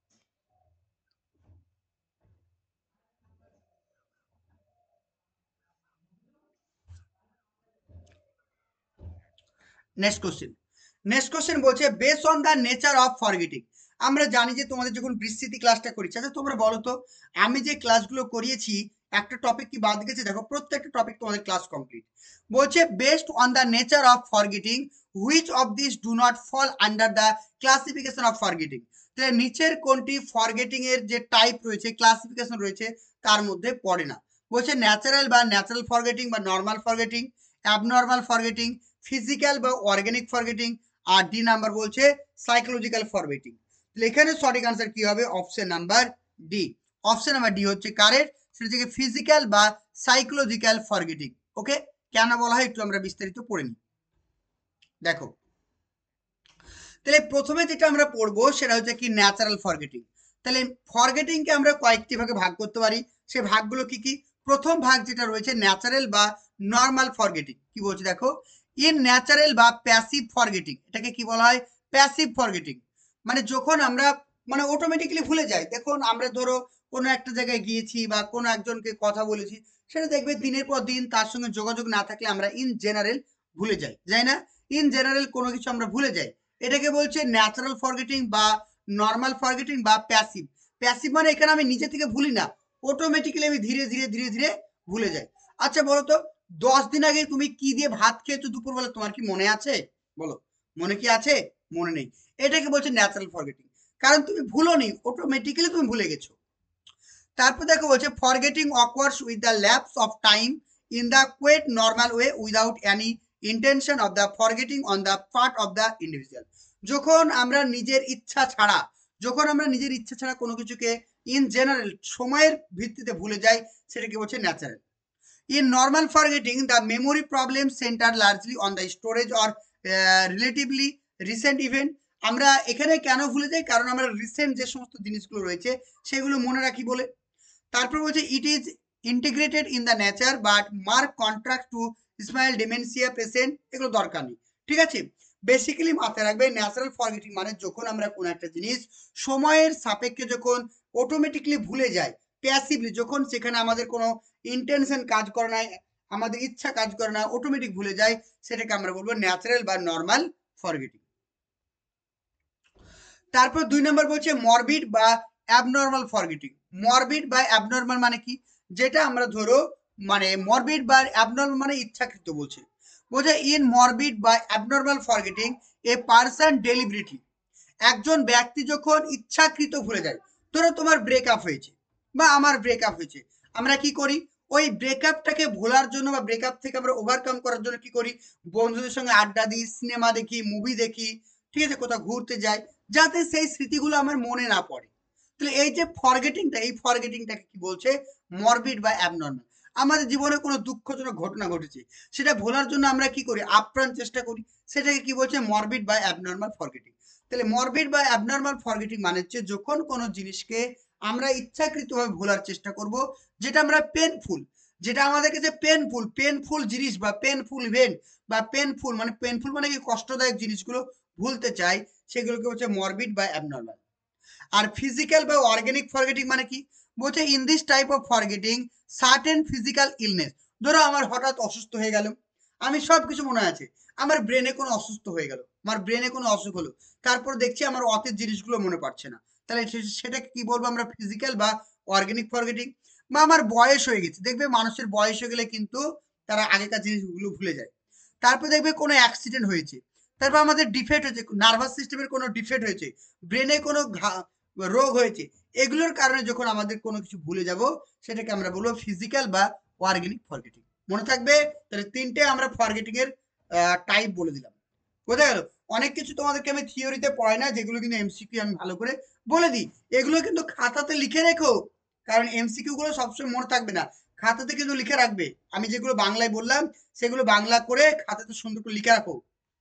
[SPEAKER 1] নেক্সট কোশ্চেন বলছে base on the nature of forgetting. আমরা জানি যে তোমাদের যখন বিস্তৃতি ক্লাসটা করি, আচ্ছা তোমরা বলো তো আমি যে ক্লাসগুলো করিয়েছি একটা টপিক কি বাদ গেছে? দেখো প্রত্যেকটা টপিক তোমাদের ক্লাস কমপ্লিট। বলছে based on the nature of forgetting which of this do not fall under the classification of forgetting. তাহলে নিচের কোনটি ফরগেটিং এর যে টাইপ রয়েছে, ক্লাসিফিকেশন রয়েছে, তার মধ্যে পড়ে না? বলছে ন্যাচারাল ফরগেটিং বা normal forgetting, abnormal forgetting, physical বা অর্গানিক ফরগেটিং, আর ডি নাম্বার বলছে সাইকোলজিক্যাল ফরগেটিং। তাহলে এখানে সঠিক আনসার কি হবে? Option number D. Option number D হচ্ছে কারেক্ট। সেটা থেকে ফিজিক্যাল বা সাইকোলজিক্যাল ফরগেটিং। ওকে, কেন বলা হয় একটু আমরা বিস্তারিত পড়ে নিই। দেখো, তাহলে প্রথমে যেটা আমরা পড়বো সেটা হচ্ছে কি ন্যাচারাল ফরগেটিং। তাহলে ফরগেটিংকে আমরা কয়েকটি ভাগে ভাগ করতে পারি। সে ভাগগুলো কি কি? প্রথম ভাগ যেটা রয়েছে ন্যাচারাল বা নর্মাল ফরগেটিং। কি বলছে দেখো, ইন ন্যাচারাল বা প্যাসিভ ফরগেটিং, এটাকে কি বলা হয়? Passive forgetting. মানে যখন আমরা মানে অটোমেটিক্যালি ভুলে যাই। দেখুন আমরা ধরো কোনো একটা জায়গায় গিয়েছি বা কোনো একজনকে কথা বলেছি, সেটা দেখবে দিনের পর দিন তার সঙ্গে যোগাযোগ না থাকলে আমরা ইন জেনারেল ভুলে যাই, যাই না? ইন জেনারেল কোনো কিছু আমরা ভুলে যাই। এটাকে বলছে ন্যাচারাল ফরগেটিং বা নর্মাল ফরগেটিং বা প্যাসিভ। প্যাসিভ মানে এখানে আমি নিজে থেকে ভুলি না, অটোমেটিক্যালি আমি ধীরে ধীরে ধীরে ধীরে ভুলে যাই। আচ্ছা বলো তো 10 দিন আগে তুমি কি দিয়ে ভাত খেয়েছো দুপুরবেলা, তোমার কি মনে আছে? বলো, মনে কি আছে? মনে নেই। এটাকে বলছে ন্যাচারাল ফরগেটিং, কারণ তুমি ভুলোনি, অটোমেটিক্যালি তুমি ভুলে গেছো। তারপর দেখো বলছে forgetting occurs with the lapse of time in the quite normal way without any intention of the forgetting on the part of the individual. যখন আমরা নিজের ইচ্ছা ছাড়া, কোনো কিছুকে ইন জেনারেল সময়ের ভিত্তিতে ভুলে যাই, সেটাকে বলছে natural. In normal forgetting the memory problem centre largely on the storage or relatively recent event. আমরা এখানে কেন ভুলে যাই? কারণ আমরা রিসেন্ট যে সমস্ত জিনিসগুলো রয়েছে সেগুলো মনে রাখি বলে। তারপর বলছে it is integrated in the nature but mark contract to smile dementia patient, এগুলো দরকার নেই। ঠিক আছে, বেসিক্যালি মাথায় রাখবে ন্যাচারাল ফরগেটিং মানে যখন আমরা কোনো একটা জিনিস সময়ের সাপেক্ষে যখন অটোমেটিকলি ভুলে যাই, প্যাসিভলি যখন সেখানে আমাদের কোনো ইন্টেনশন কাজ করে না, আমাদের ইচ্ছা কাজ করে না, অটোমেটিক ভুলে যায়, সেটাকে আমরা বলবো ন্যাচারাল বা নর্মাল ফরগেটিং। তারপর 2 নম্বর বলছে মরবিড বা অ্যাবনর্মাল ফরগেটিং। মরবিড বা অ্যাবনর্মাল মানে কি? যেটা আমরা ধরো মানে মরবিড বা অ্যাবনর্মাল মানে ইচ্ছাকৃত বলছে। বলছে ইন মরবিড বা abnormal forgetting a person deliberately, একজন ব্যক্তি যখন ইচ্ছাকৃত ভুলে যায়। ধরো তোমার ব্রেকআপ হয়েছে বা আমার ব্রেকআপ হয়েছে, আমরা কি করি? ওই ব্রেকআপটাকে ভোলার জন্য বা ব্রেকআপ থেকে আমরা ওভারকাম করার জন্য কি করি? বন্ধুদের সঙ্গে আড্ডা দিই, সিনেমা দেখি, মুভি দেখি, ঠিক আছে, কোথাও ঘুরতে যাই, যাতে সেই স্মৃতিগুলো আমার মনে না পড়ে। তাহলে এই যে ফরগেটিংটা, এই ফরগেটিংটাকে কি বলছে? মরবিড বা অ্যাবনর্মাল। আমাদের জীবনে কোনো দুঃখজনক ঘটনা ঘটেছে, সেটা ভোলার জন্য আমরা কি করি? আপ্রাণ চেষ্টা করি। সেটাকে কি বলছে? মরবিড বা অ্যাবনর্মাল ফরগেটিং। তাহলে মরবিড বা অ্যাবনর্মাল ফরগেটিং মানে হচ্ছে যখন কোনো জিনিসকে আমরা ইচ্ছাকৃতভাবে ভোলার চেষ্টা করব, যেটা আমরা পেনফুল, যেটা আমাদের কাছে পেনফুল জিনিস বা পেনফুল ইভেন্ট বা পেনফুল মানে কি কষ্টদায়ক জিনিসগুলো ভুলতে চাই, সেগুলোকে হচ্ছে মরবিড বা অ্যাবনর্মাল। আর ফিজিক্যাল বা অর্গানিক ফরগেটিং মানে কি? বলছে in this type of forgetting certain physical illness. ধরো আমার হঠাৎ অসুস্থ হয়ে গেল, আমি সব কিছু মনে আছে, আমার ব্রেনে কোনো অসুস্থ হয়ে গেল, আমার ব্রেনে কোনো অসুখ হলো, তারপর দেখছি আমার অতীত জিনিসগুলো মনে পড়ছে না, তাহলে সেটাকে কি বলবো আমরা? ফিজিক্যাল বা অর্গানিক ফরগেটিং। বা আমার বয়স হয়ে গেছে, দেখবে মানুষের বয়স হয়ে গেলে কিন্তু তারা আগেকার জিনিসগুলো ভুলে যায়। তারপর দেখবে কোনো অ্যাক্সিডেন্ট হয়েছে, তারপর আমাদের ডিফেক্ট হয়েছে, নার্ভাস সিস্টেমের কোনো ডিফেক্ট হয়েছে, ব্রেনে কোনো রোগ হয়েছে, এগুলোর কারণে যখন আমাদের কোনো কিছু ভুলে যাব, সেটাকে আমরা বলবো ফিজিক্যাল বা অর্গানিক ফরগেটিং। মনে থাকবে? তাহলে তিনটে আমরা ফরগেটিং এর টাইপ বলে দিলাম। বোঝা গেল? অনেক কিছু তোমাদেরকে আমি থিওরিতে পড়াই না, যেগুলো কিন্তু এমসিকিউ আমি ভালো করে বলে দিই। এগুলো কিন্তু খাতাতে লিখে রেখো, কারণ এমসিকিউ গুলো সবসময় মনে থাকবে না, খাতাতে কিন্তু লিখে রাখবে। আমি যেগুলো বাংলায় বললাম সেগুলো বাংলা করে খাতাতে সুন্দর করে লিখে রাখো,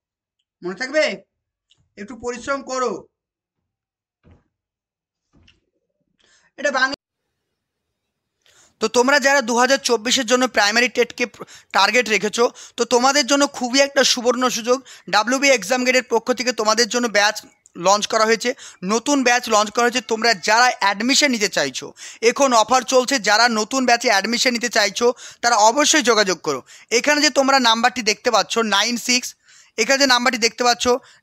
[SPEAKER 1] মনে থাকবে? একটু পরিশ্রম করো। এটা বাংলা তো তোমরা যারা 2024-এর জন্য প্রাইমারি টেটকে টার্গেট রেখেছো, তো তোমাদের জন্য খুবই একটা সুবর্ণ সুযোগ। ডাব্লিউবি এক্সাম গেটের পক্ষ থেকে তোমাদের জন্য ব্যাচ লঞ্চ করা হয়েছে, নতুন ব্যাচ লঞ্চ করা হয়েছে। তোমরা যারা অ্যাডমিশন নিতে চাইছো, এখন অফার চলছে, যারা নতুন ব্যাচে অ্যাডমিশন নিতে চাইছো তারা অবশ্যই যোগাযোগ করো। এখানে যে তোমরা নাম্বারটি দেখতে পাচ্ছ 96, এখানে যে নাম্বারটি দেখতে পাচ্ছ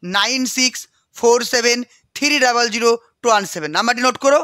[SPEAKER 1] 9647300217, নাম্বারটি নোট করো,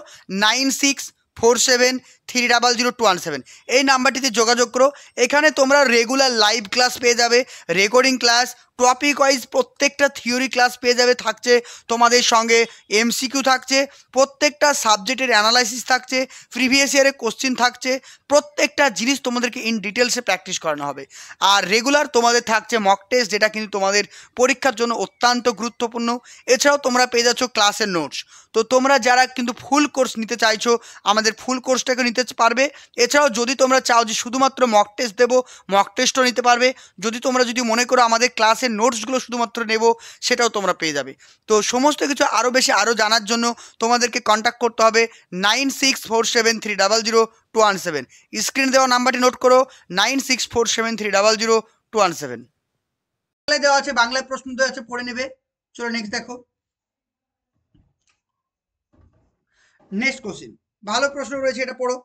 [SPEAKER 1] 9647300217, এই নাম্বারটিতে যোগাযোগ করো। এখানে তোমরা রেগুলার লাইভ ক্লাস পেয়ে যাবে, রেকর্ডিং ক্লাস, টপিক ওয়াইজ প্রত্যেকটা থিওরি ক্লাস পেয়ে যাবে, থাকছে তোমাদের সঙ্গে এমসিকিউ থাকছে, প্রত্যেকটা সাবজেক্টের অ্যানালাইসিস থাকছে, প্রিভিয়াস ইয়ারের কোশ্চিন থাকছে, প্রত্যেকটা জিনিস তোমাদেরকে ইন ডিটেলসে প্র্যাকটিস করানো হবে। আর রেগুলার তোমাদের থাকছে মক টেস্ট, যেটা কিন্তু তোমাদের পরীক্ষার জন্য অত্যন্ত গুরুত্বপূর্ণ। এছাড়াও তোমরা পেয়ে যাচ্ছ ক্লাসের নোটস। তো তোমরা যারা কিন্তু ফুল কোর্স নিতে চাইছো, আমাদের ফুল কোর্সটাকে নিতে পারবে। এছাড়াও যদি তোমরা চাও যে শুধুমাত্র মক টেস্ট দেবো, মক টেস্টও নিতে পারবে। যদি মনে করো আমাদের ক্লাসের নোটসগুলো শুধুমাত্র নেব, সেটাও তোমরা পেয়ে যাবে। তো সমস্ত কিছু আরও জানার জন্য তোমাদেরকে কন্ট্যাক্ট করতে হবে 9647300217। স্ক্রিনে দেওয়া নাম্বারটি নোট করো, 9647300217। বাংলায় দেওয়া আছে, বাংলায় প্রশ্ন দেওয়া আছে, পড়ে নেবে। চলো নেক্সট দেখো। নেক্সট কোশ্চেন, ভালো প্রশ্ন রয়েছে, এটা পড়ো।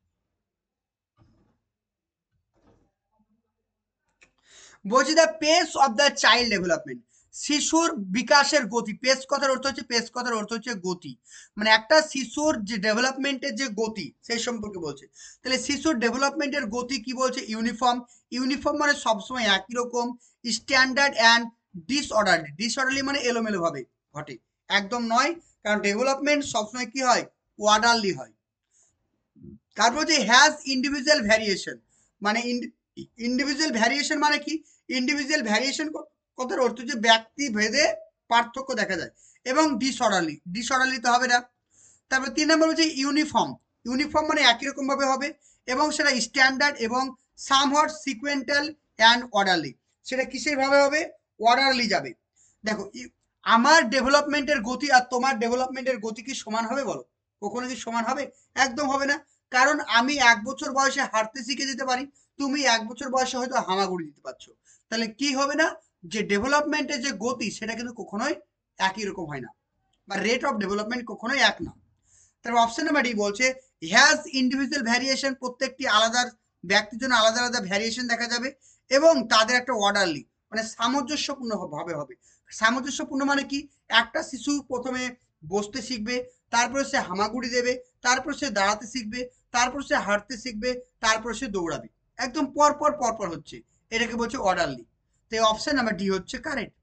[SPEAKER 1] বলছি the pace of the child development, শিশুর বিকাশের গতি। পেস কথার অর্থ হচ্ছে, পেস কথার অর্থ হচ্ছে গতি, মানে একটা শিশুর যে ডেভেলপমেন্টের যে গতি সেই সম্পর্কে বলছে। তাহলে শিশুর ডেভেলপমেন্টের গতি কি বলছে? ইউনিফর্ম। ইউনিফর্ম মানে সবসময় একই রকম। Standard and ডিসঅর্ডারলি। ডিসঅর্ডারলি মানে এলোমেলো ভাবে ঘটে, একদম নয়, কারণ ডেভেলপমেন্ট সবসময় কি হয়? অর্ডারলি হয়। তারপর হচ্ছে হ্যাজ ইন্ডিভিজুয়াল ভ্যারিয়েশন, মানে ইন্ডিভিজুয়াল ভ্যারিয়েশন মানে কি? ইন্ডিভিজুয়াল ভ্যারিয়েশন কথার অর্থ হচ্ছে ব্যক্তি ভেদে পার্থক্য দেখা যায়। এবং ডিসঅর্ডারলি, ডিসঅর্ডারলি তো হবে না। তারপর 3 নম্বর হচ্ছে ইউনিফর্ম। ইউনিফর্ম মানে একই রকম ভাবে হবে, এবং সেটা স্ট্যান্ডার্ড এবং সামহট সিকুয়েন্টাল অ্যান্ড অর্ডারলি। সেটা কিসের ভাবে হবে? অর্ডারলি যাবে। দেখো, আমার ডেভেলপমেন্টের গতি আর তোমার ডেভেলপমেন্টের গতি কি সমান হবে? বলো, কখনো কি সমান হবে? একদম হবে না। কারণ আমি 1 বছর বয়সে হাঁটতে শিখে যেতে পারি, তুমি 1 বছর বয়সে হয়তো হামাগুড়ি দিতে পারছো। তাহলে কি হবে না? যে ডেভেলপমেন্টের যে গতি সেটা কিন্তু কখনোই একই রকম হয় না, বা রেট অফ ডেভেলপমেন্ট কখনোই এক না। তারপর অপশন নাম্বার ডি বলছে হ্যাজ ইন্ডিভিজুয়াল ভ্যারিয়েশন, প্রত্যেকটি আলাদা ব্যক্তির জন্য আলাদা আলাদা ভ্যারিয়েশন দেখা যাবে, এবং তাদের একটা অর্ডারলি মানে সামঞ্জস্যপূর্ণ ভাবে হবে। সামঞ্জস্যপূর্ণ মানে কি? একটা শিশু প্রথমে বসতে শিখবে, তারপর সে হামাগুড়ি দেবে, তারপর সে দাঁড়াতে শিখবে, তারপর সে হাঁটতে শিখবে, তারপর সে দৌড়াবে, একদম পরপর পরপর হচ্ছে, এটাকে বলছে অর্ডারলি। তো অপশন নাম্বার ডি হচ্ছে কারেক্ট।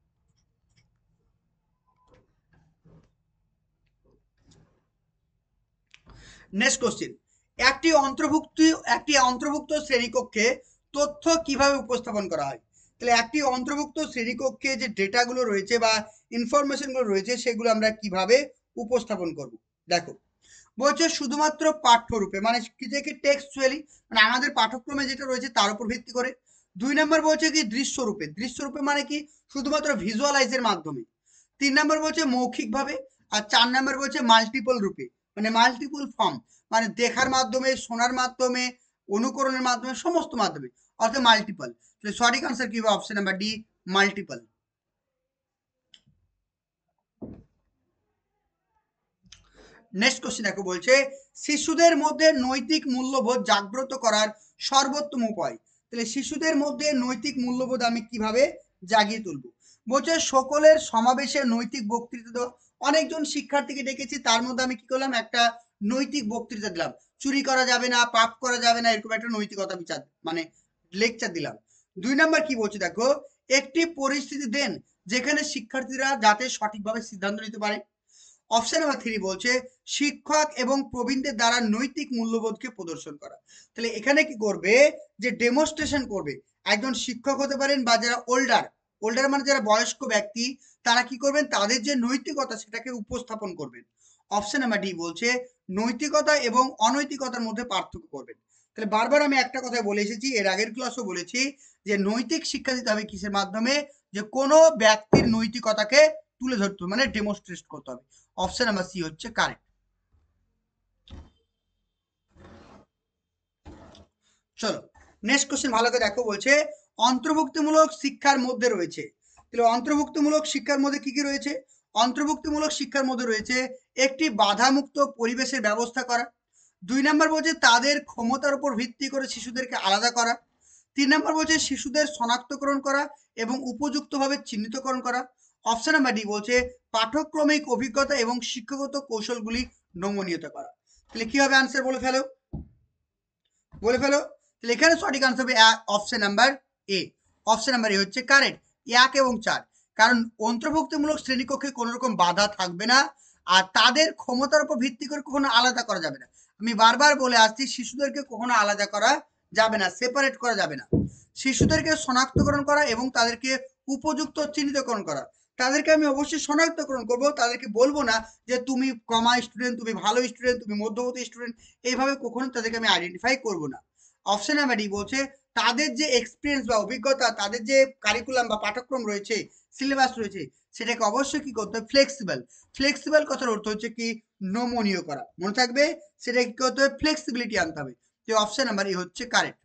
[SPEAKER 1] নেক্সট কোশ্চেন, একটি অন্তর্ভুক্ত শ্রেণীকক্ষে তথ্য কিভাবে উপস্থাপন করা হয়? তাহলে একটি অন্তর্ভুক্ত শ্রেণীকক্ষে যে ডেটাগুলো রয়েছে বা ইনফরমেশনগুলো রয়েছে সেগুলো আমরা কিভাবে উপস্থাপন করব? দেখো, বলছে শুধুমাত্র পাঠ্যরূপে, মানে কি থেকে টেক্সচুয়ালি, মানে আমাদের পাঠ্যক্রমে যেটা রয়েছে তার উপর ভিত্তি করে। 2 নম্বর বলছে কি দৃশ্যরূপে। দৃশ্যরূপে মানে কি? শুধুমাত্র ভিজুয়ালাইজের মাধ্যমে। 3 নম্বর বলছে মৌখিকভাবে। আর 4 নম্বর বলছে মাল্টিপল রূপে, মানে মাল্টিপল ফর্ম, মানে দেখার মাধ্যমে, শোনার মাধ্যমে, অনুকরণের মাধ্যমে, সমস্ত মাধ্যমে, অর্থাৎ মাল্টিপল। তাহলে সঠিক আনসার কি হবে? Option number D, multiple. Next question দেখো, বলছে শিশুদের মধ্যে নৈতিক মূল্যবোধ জাগ্রত করার সর্বোত্তম উপায়। তাহলে শিশুদের মধ্যে নৈতিক মূল্যবোধ আমি কিভাবে জাগিয়ে তুলবো? বলছে সকলের সমাবেশে নৈতিক বক্তৃতা দেওয়া। অনেকজন শিক্ষার্থীকে ডেকেছি, তার মধ্যে আমি কি করলাম? একটা নৈতিক বক্তৃতা দিলাম। চুরি করা যাবে না, পাপ করা যাবে না, এরকম একটা নৈতিকতা বিচার মানে লেকচার দিলাম। 2 নম্বর কি বলছে দেখো, একটি পরিস্থিতি দেন যেখানে শিক্ষার্থীরা যাতে সঠিকভাবে সিদ্ধান্ত নিতে পারে। অপশন নাম্বার 3 বলছে শিক্ষক এবং প্রবীণদের দ্বারা নৈতিক মূল্যবোধকে প্রদর্শন করা। তাহলে এখানে কি করবে? যে ডেমনস্ট্রেশন করবে। একজন শিক্ষক হতে পারেন, বা যারা ওল্ডার মানে যারা বয়স্ক ব্যক্তি, তারা কি করবেন? তাদের যে নৈতিকতা সেটাকে উপস্থাপন করবেন। অপশন নাম্বার ডি বলছে নৈতিকতা এবং অনৈতিকতার মধ্যে পার্থক্য করবেন। তাহলে বারবার আমি একটা কথা বলে এসেছি, এর আগের ক্লাসও বলেছি, যে নৈতিক শিক্ষা দিতে হবে কিসের মাধ্যমে? যে কোনো ব্যক্তির নৈতিকতাকে তুলে ধরতে হবে, মানে ডেমনস্ট্রেট করতে হবে। অপশন নাম্বার সি হচ্ছে কারেক্ট। চলো নেক্সট কোশ্চেন ভালো করে দেখো, বলছে অন্তর্ভুক্তিমূলক শিক্ষার মধ্যে রয়েছে, তাহলে অন্তর্ভুক্তিমূলক শিক্ষার মধ্যে কি কি রয়েছে? অন্তর্ভুক্তিমূলক শিক্ষার মধ্যে রয়েছে একটি বাধামুক্ত পরিবেশের ব্যবস্থা করা, 2 নম্বর বলছে তাদের ক্ষমতার উপর ভিত্তি করে শিশুদেরকে আলাদা করা, 3 নম্বর বলছে শিশুদের শনাক্তকরণ করা এবং উপযুক্তভাবে চিহ্নিতকরণ করা, অপশন নাম্বার ডি বলছে পাঠ্যক্রমিক অভিজ্ঞতা এবং শিক্ষাগত কৌশলগুলি নমনীয়তা করা। তাহলে কি হবে আনসার? বলে ফেলো, বলে ফেলো। তাহলে এখানে সঠিক আনসার হবে option number A. Option number A হচ্ছে কারেক্ট, 1 এবং 4। কারণ অন্তর্ভুক্তিমূলক শ্রেণীকক্ষে কোনো রকম বাধা থাকবে না, আর তাদের ক্ষমতার উপর ভিত্তি করে কখনো আলাদা করা যাবে না। আমি বারবার বলে আসছি, শিশুদেরকে কখনো আলাদা করা যাবে না, সেপারেট করা যাবে না। শিশুদেরকে শনাক্তকরণ করা এবং তাদেরকে উপযুক্ত চিহ্নিতকরণ করা। তাদেরকে আমি অবশ্যই শনাক্তকরণ করব, তাদেরকে বলবো না যে তুমি কমা স্টুডেন্ট, তুমি ভালো স্টুডেন্ট, তুমি মধ্যবর্তী স্টুডেন্ট, এইভাবে কখনো তাদেরকে আমি আইডেন্টিফাই করব না। অপশন নাম্বার ডি বলছে তাদের যে এক্সপিরিয়েন্স বা অভিজ্ঞতা, তাদের যে কারিকুলাম বা পাঠ্যক্রম রয়েছে, সিলেবাস রয়েছে, সেটাকে অবশ্যই কি করতে হবে? ফ্লেক্সিবল। ফ্লেক্সিবল কথার অর্থ হচ্ছে কি? নমনীয় করা, মনে থাকবে। সেটা কি করতে হবে? ফ্লেক্সিবিলিটি আনতে হবে। তো অপশন নাম্বার ই হচ্ছে কারেক্ট।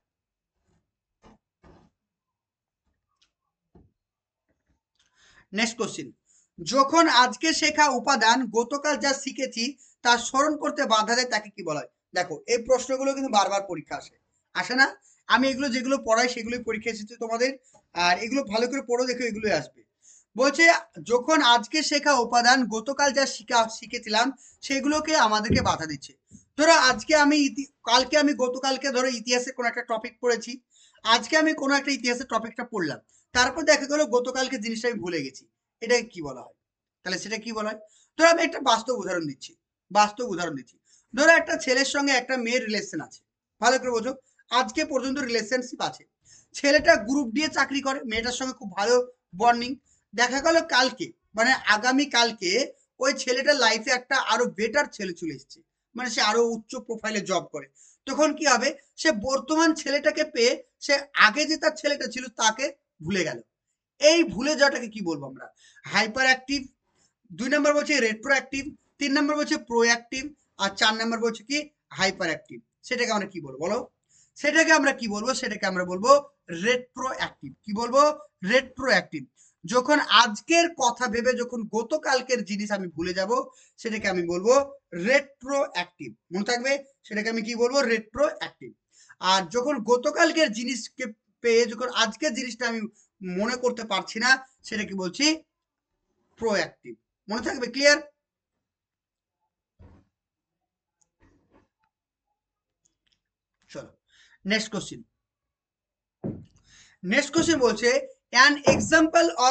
[SPEAKER 1] নেক্সট কোশ্চিন, যখন আজকে শেখা উপাদান গতকাল যা শিখেছি তা স্মরণ করতে বাধা দেয় তাকে কি বলা হয়? দেখো এই প্রশ্নগুলো কিন্তু বারবার পরীক্ষা আসে, আসে না? আমি এগুলো যেগুলো পড়াই সেগুলোই পরীক্ষা এসেছে তোমাদের, আর এগুলো ভালো করে পড়ো, দেখো এগুলোই আসবে। বলছে যখন আজকে শেখা উপাদান গতকাল যা শিখেছিলাম সেগুলোকে আমাদেরকে বাধা দিচ্ছে। ধরো আজকে আমি কালকে আমি গতকালকে ধরো ইতিহাসের কোনো একটা টপিক পড়েছি, আজকে আমি কোনো একটা ইতিহাসের টপিকটা পড়লাম, তারপর দেখা গেলো গতকালকে জিনিসটা আমি ভুলে গেছি, এটাকে কি বলা হয়? তাহলে সেটা কি বলা হয়? ধরো আমি একটা বাস্তব উদাহরণ দিচ্ছি, বাস্তব উদাহরণ দিচ্ছি। ধরো একটা ছেলের সঙ্গে একটা মেয়ের রিলেশন আছে, ভালো করে বোঝো, আজকে পর্যন্ত রিলেশনশিপ আছে। ছেলেটা গ্রুপ দিয়ে চাকরি করে, মেয়েটার সঙ্গে খুব ভালো বন্ডিং। দেখা গেল কালকে, মানে আগামী কালকে, ওই ছেলেটার লাইফে একটা আরো বেটার ছেলে চলে এসছে, মানে সে আরো উচ্চ প্রোফাইলে জব করে। তখন কি হবে? সে বর্তমান ছেলেটাকে পেয়ে সে আগে যে তার ছেলেটা ছিল তাকে ভুলে গেল। এই ভুলে যাওয়াটাকে কি বলবো আমরা? Hyper active. 2 নম্বর বলছে রেট্রো অ্যাক্টিভ, 3 নম্বর বলছে প্রো অ্যাক্টিভ, আর 4 নম্বর বলছে কি হাইপার অ্যাক্টিভ। সেটাকে আমরা কি বলবো বলো? সেটাকে আমরা কি বলবো? সেটাকে আমরা বলবো রেট্রো অ্যাক্টিভ। কি বলবো? Retro active. যখন আজকের কথা ভেবে যখন গতকালকের জিনিস আমি ভুলে যাব, সেটাকে আমি বলবো রেট্রো অ্যাক্টিভ, মনে থাকবে। সেটাকে আমি কি বলবো? Retro active. আর যখন গতকালকের জিনিসকে পেয়ে যখন আজকের জিনিসটা আমি মনে করতে পারছি না, সেটাকে বলছি প্রোঅ্যাক্টিভ, মনে থাকবে। ক্লিয়ার? চলো নেক্সট কোশ্চেন। নেক্সট কোশ্চেন বলছে an example of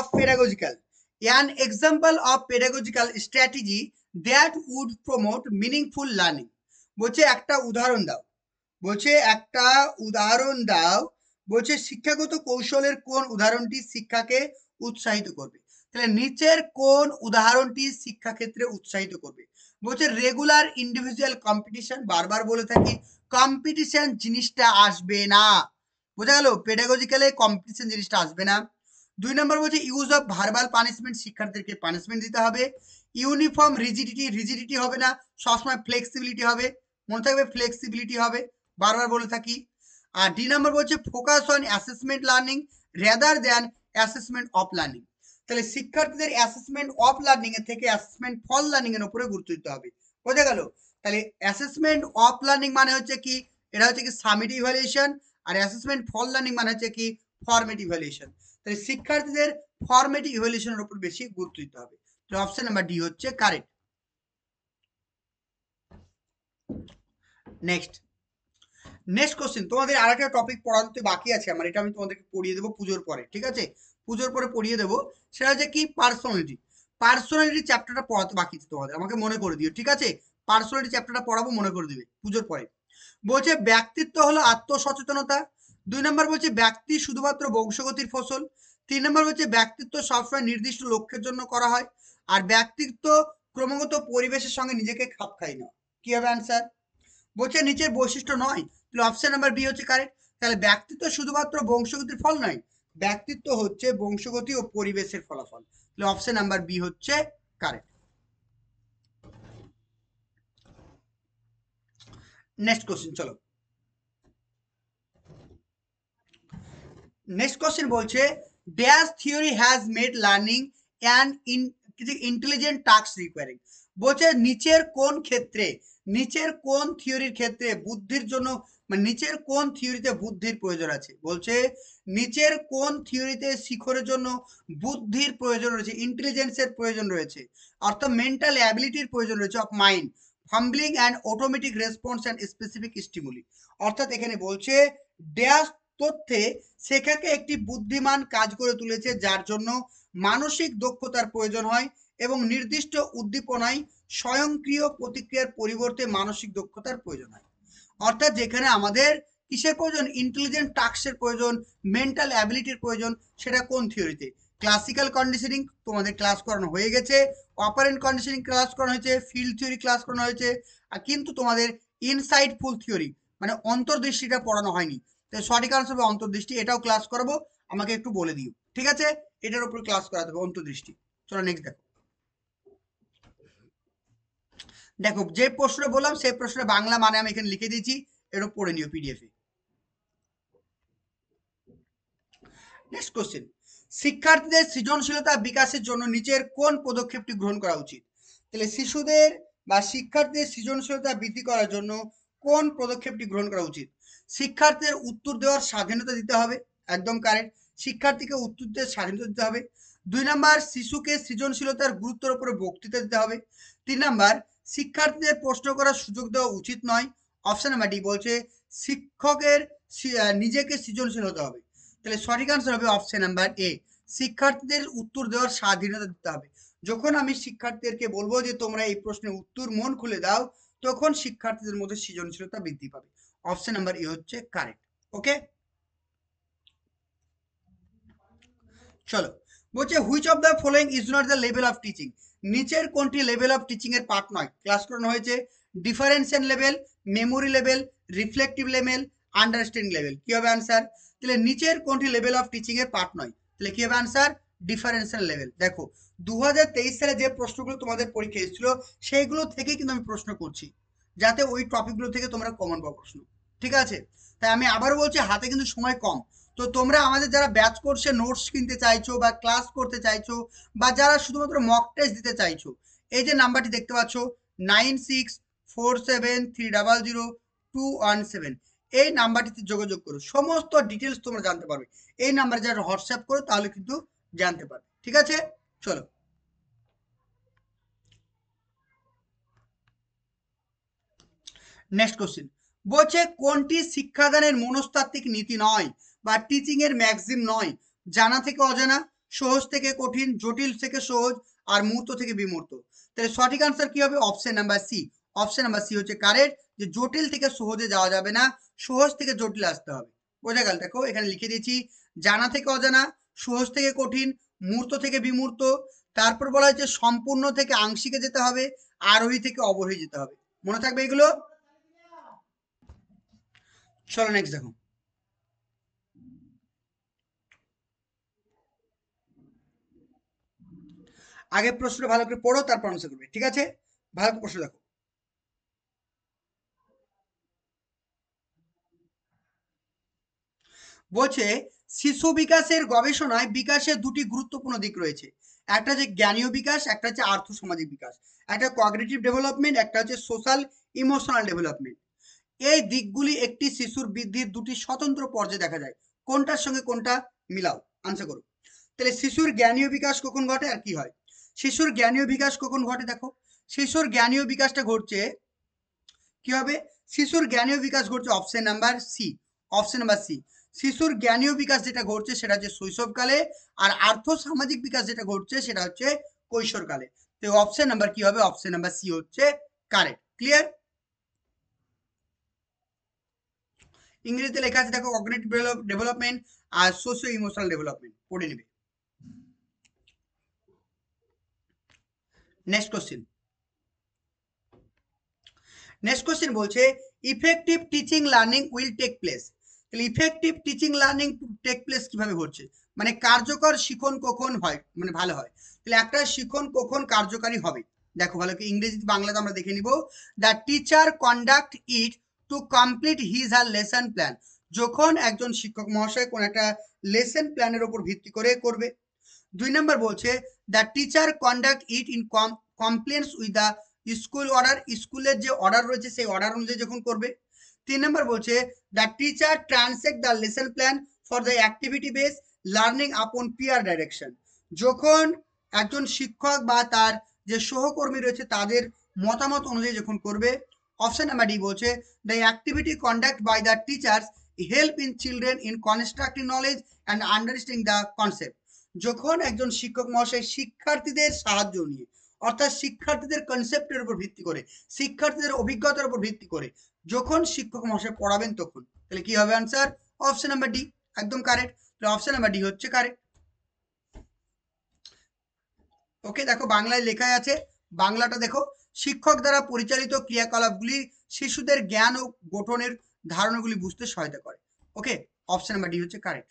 [SPEAKER 1] pedagogical strategy that would promote meaningful learning। বলছে একটা উদাহরণ দাও, বলছে একটা উদাহরণ দাও, বলছে শিক্ষাগত কৌশলের কোন উদাহরণটি শিক্ষাকে উৎসাহিত করবে? তাহলে নিচের কোন উদাহরণটি শিক্ষাক্ষেত্রে উৎসাহিত করবে? বলছে রেগুলার ইন্ডিভিজুয়াল কম্পিটিশন, বারবার বলে থাকি কম্পিটিশন জিনিসটা আসবে না, বোঝা গেল? পেডাগজিক্যালে কম্পিটিশন জিনিসটা আসবে না। 2 নম্বর বলছে ইউজ অফ ভার্বাল পানিশমেন্ট, শিক্ষার্থীদেরকে পানিশমেন্ট দিতে হবে। ইউনিফর্ম রিজিডিটি হবে না, সবসময় ফ্লেক্সিবিলিটি হবে, মনে থাকবে ফ্লেক্সিবিলিটি হবে, বারবার বলে থাকি। আর ডি নাম্বার বলছে focus on assessment learning rather than assessment of learning. তাহলে শিক্ষার্থীদের অ্যাসেসমেন্ট অফ লার্নিং এর থেকে অ্যাসেসমেন্ট ফর লার্নিং এর উপরে গুরুত্ব দিতে হবে, বোঝা গেল? তাহলে অ্যাসেসমেন্ট অফ লার্নিং মানে হচ্ছে কি? এটা হচ্ছে কি সামিটিভ ইভ্যালুয়েশন, আর অ্যাসেসমেন্ট ফর লার্নিং মানে হচ্ছে কি ফরমেটিভ ইভ্যালুয়েশন। তাহলে শিক্ষার্থীদের ফরমেটিভ ইভ্যালুয়েশনের উপর বেশি গুরুত্ব দিতে হবে। তো অপশন নাম্বার ডি হচ্ছে কারেক্ট। নেক্সট নেক্সট কোশ্চেন, তোমাদের আর একটা টপিক পড়াতে বাকি আছে আমার, এটা আমি তোমাদেরকে পড়িয়ে দেবো পুজোর পরে, ঠিক আছে? পুজোর পরে পড়িয়ে দেবো। সেটা হচ্ছে কি পার্সোনালিটি। পার্সোনালিটি চ্যাপ্টারটা পড়াতে বাকি আছে তোমাদের, আমাকে মনে করে দিও, ঠিক আছে? পার্সোনালিটি চ্যাপ্টারটা পড়াবো, মনে করে দিবে পুজোর পরে। বলছে ব্যক্তিত্ব হলো আত্মসচেতনতা। 2 নম্বর বলছে ব্যক্তি শুধুমাত্র বংশগতির ফসল। 3 নম্বর বলছে ব্যক্তিত্ব সবসময় নির্দিষ্ট লক্ষ্যের জন্য করা হয়। আর ব্যক্তিত্ব ক্রমাগত পরিবেশের সঙ্গে নিজেকে খাপ খাই না। কি হবে অ্যান্সার? বলছে নিচের বৈশিষ্ট্য নয়, তাহলে অপশন নাম্বার বি হচ্ছে কারেক্ট। তাহলে ব্যক্তিত্ব শুধুমাত্র বংশগতির ফল নয়, ব্যক্তিত্ব হচ্ছে বংশগতি ও পরিবেশের ফলাফল। তাহলে অপশন নাম্বার বি হচ্ছে কারেক্ট। নেক্সট কোশ্চেন চলো। নেক্সট কোশ্চেন বলছে dash theory has made learning and intelligent task requiring. বলছে নিচের কোন ক্ষেত্রে, নিচের কোন থিওরির ক্ষেত্রে বুদ্ধির জন্য, মানে নিচের কোন থিওরিতে বুদ্ধির প্রয়োজন আছে। বলছে নিচের কোন থিওরিতে শিখরের জন্য বুদ্ধির প্রয়োজন রয়েছে, ইন্টেলিজেন্সের প্রয়োজন রয়েছে, অর্থাৎ মেন্টাল অ্যাবিলিটির প্রয়োজন রয়েছে of mind, fumbling and automatic response and specific stimuli. অর্থাৎ এখানে বলছে ড্যাশ তথ্যে শেখাকে একটি বুদ্ধিমান কাজ করে তুলেছে, যার জন্য মানসিক দক্ষতার প্রয়োজন হয় এবং নির্দিষ্ট উদ্দীপনায় স্বয়ংক্রিয় প্রতিক্রিয়ার পরিবর্তে মানসিক দক্ষতার প্রয়োজন হয়। অর্থাৎ যেখানে আমাদের কিসের প্রয়োজন, ইন্টেলিজেন্ট টাস্কের প্রয়োজন, মেন্টাল অ্যাবিলিটির প্রয়োজন, সেটা কোন থিওরিতে? ক্লাসিক্যাল কন্ডিশনিং তোমাদের ক্লাস করানো হয়ে গেছে, অপারেন্ট কন্ডিশনিং ক্লাস করানো হয়েছে, ফিল্ড থিওরি ক্লাস করানো হয়েছে, আর কিন্তু তোমাদের ইনসাইটফুল থিওরি মানে অন্তর্দৃষ্টিটা পড়ানো হয়নি। তো সঠিক আনসার হবে অন্তর্দৃষ্টি, এটাও ক্লাস করাবো, আমাকে একটু বলে দিও, ঠিক আছে? এটার উপর ক্লাস করাতে হবে অন্তর্দৃষ্টি। চলো নেক্সট দেখো। দেখো যে প্রশ্নটা বললাম সেই প্রশ্নের বাংলা মানে আমি এখানে লিখে দিয়েছি, এটা পড়ে নিও পিডিএফ এ। নেক্সট কোশ্চেন, শিক্ষার্থীদের সৃজনশীলতা বিকাশের জন্য নিচের কোন পদক্ষেপটি গ্রহণ করা উচিত? তাহলে শিশুদের বা শিক্ষার্থীদের সৃজনশীলতা বৃদ্ধি করার জন্য কোন পদক্ষেপটি গ্রহণ করা উচিত? শিক্ষার্থীদের উত্তর দেওয়ার স্বাধীনতা দিতে হবে, একদম কারেক্ট, শিক্ষার্থীকে উত্তর দেওয়ার স্বাধীনতা দিতে হবে। 2 নাম্বার, শিশুকে সৃজনশীলতার গুরুত্বের উপরে বক্তৃতা দিতে হবে। 3 নাম্বার, শিক্ষার্থীদের প্রশ্ন করার সুযোগ দেওয়া উচিত নয়। অপশন নাম্বার ডি বলছে শিক্ষকের নিজেকে সৃজনশীল হতে হবে। তাহলে সঠিক আনসার হবে অপশন নাম্বার এ, শিক্ষার্থীদের উত্তর দেওয়ার স্বাধীনতা দিতে হবে। যখন আমি শিক্ষার্থীদেরকে বলবো যে তোমরা এই প্রশ্নের উত্তর মন খুলে দাও, তখন শিক্ষার্থীদের মধ্যে সৃজনশীলতা বৃদ্ধি পাবে। অপশন নাম্বার এ হচ্ছে কারেক্ট। ওকে, চলো বলছে which of the following is not the level of teaching. নিচের কোনটি লেভেল অফ টিচিং এর পার্ট নয়? ক্লাস করানো হয়েছে differentiation level, memory level, reflective level, understanding level. কি হবে আনসার? তাহলে নিচের কোনটি লেভেল অফ টিচিং এর পার্ট নয়? তাহলে কি হবে আনসার? Differential level. দেখো 2023 সালে যে প্রশ্নগুলো তোমাদের পরীক্ষা এসেছিল সেইগুলো থেকে কিন্তু আমি প্রশ্ন করছি, যাতে ওই টপিকগুলো থেকে তোমরা কমন পাও প্রশ্ন, ঠিক আছে? তাই আমি আবারও বলছি হাতে কিন্তু সময় কম, তো তোমরা আমাদের যারা ব্যাচ কোর্সে নোটস কিনতে চাইছো বা ক্লাস করতে চাইছো বা যারা শুধুমাত্র মক টেস্ট দিতে চাইছো, এই যে নাম্বারটি দেখতে পাচ্ছ 9647300217, এই নাম্বারটিতে যোগাযোগ করো, সমস্ত ডিটেলস তোমরা জানতে পারবে। এই নাম্বারে যারা হোয়াটসঅ্যাপ করো তাহলে কিন্তু জানতে পারবে, ঠিক আছে? চলো নেক্সট কোশ্চেন, বলছে কোনটি শিক্ষাদানের মনস্তাত্ত্বিক নীতি নয় বা টিচিং এর ম্যাক্সিম নয়? জানা থেকে অজানা, সহজ থেকে কঠিন, জটিল থেকে সহজ, আর মূর্ত থেকে বিমূর্ত। তাহলে সঠিক আনসার কি হবে? Option number C. Option number C হচ্ছে কারেক্ট, যে জটিল থেকে সহজে যাওয়া যাবে না, সহজ থেকে জটিল আসতে হবে। বোঝা গেল? দেখো এখানে লিখে দিয়েছি জানা থেকে অজানা, সহজ থেকে কঠিন, মূর্ত থেকে বিমূর্ত, তারপর বলা হয়েছে সম্পূর্ণ থেকে আংশিকে যেতে হবে, আরোহী থেকে অবরোহী যেতে হবে। মনে থাকবে এগুলো? চলো নেক্সট দেখো। আগে প্রশ্নটা ভালো করে পড়ো, তারপর আনসার করবে, ঠিক আছে? ভালো করে প্রশ্ন দেখো। বলছে শিশু বিকাশের গবেষণায় বিকাশের দুটি গুরুত্বপূর্ণ দিক রয়েছে, একটা হচ্ছে জ্ঞানীয় বিকাশ, একটা হচ্ছে আর্থসামাজিক বিকাশ, একটা কগনিটিভ ডেভেলপমেন্ট, একটা হচ্ছে সোশ্যাল ইমোশনাল ডেভেলপমেন্ট। এই দিকগুলি একটি শিশুর বৃদ্ধির দুটি স্বতন্ত্র পর্যায়ে দেখা যায়, কোনটার সঙ্গে কোনটা মিলাও, আনসার করো। তাহলে শিশুর জ্ঞানীয় বিকাশ কখন ঘটে আর কি হয়? শিশুর জ্ঞানীয় বিকাশ কখন ঘটে? দেখো শিশুর জ্ঞানীয় বিকাশটা ঘটছে কি হবে? শিশুর জ্ঞানীয় বিকাশ ঘটছে option number C. Option number C, শিশুর জ্ঞানীয় বিকাশ যেটা ঘটছে সেটা হচ্ছে শৈশবকালে, আর আর্থ সামাজিক বিকাশ যেটা ঘটছে সেটা হচ্ছে কৈশোরকালে। তো অপশন নাম্বার কি হবে? অপশন নাম্বার সি হচ্ছে কারেক্ট। ক্লিয়ার? ইংরেজিতে লেখা আছে দেখো কগনিটিভ ডেভেলপমেন্ট আর সোশিও ইমোশনাল ডেভেলপমেন্ট, পড়ে নেবে। নেক্সট কোশ্চেন, নেক্সট কোশ্চেন বলছে effective teaching learning will take place. তাহলে effective teaching learning take place কিভাবে ঘটছে, মানে কার্যকর শিখন কখন হয়, মানে ভালো হয়। তাহলে একটা শিখন কখন কার্যকারী হবে, দেখো ভালো করে ইংরেজি বাংলাতে আমরা দেখে নিব। The teacher conduct it to complete his her lesson plan. যখন একজন শিক্ষক মহাশয় কোন একটা লেসন প্ল্যানের উপর ভিত্তি করে করবে। 2 নম্বর বলছে the teacher conduct it in compliance with the school order, স্কুলের যে অর্ডার রয়েছে সেই অর্ডার অনুযায়ী যখন করবে। 3 নম্বর বলছে the teacher translate the lesson plan for the activity base learning upon peer direction, যখন একজন শিক্ষক বা তার যে সহকর্মী রয়েছে তাদের মতামত অনুযায়ী যখন করবে। অপশন নাম্বার ডি বলছে the activity conduct by the teachers help in children in constructing knowledge and understanding the concept, যখন একজন শিক্ষক মহাশয় শিক্ষার্থীদের সাহায্য নিয়ে, অর্থাৎ শিক্ষার্থীদের কনসেপ্টের উপর ভিত্তি করে, শিক্ষার্থীদের অভিজ্ঞতার উপর ভিত্তি করে যখন শিক্ষক মহাশয় পড়াবেন তখন, তাহলে কি হবে আনসার? অপশন নাম্বার ডি, একদম কারেক্ট। তাহলে অপশন নাম্বার ডি হচ্ছে কারেক্ট। ওকে, দেখো বাংলায় লেখা আছে, বাংলাটা দেখো, শিক্ষক দ্বারা পরিচালিত ক্রিয়াকলাপগুলি শিশুদের জ্ঞান ও গঠনের ধারণাগুলি বুঝতে সহায়তা করে। ওকে, অপশন নাম্বার ডি হচ্ছে কারেক্ট।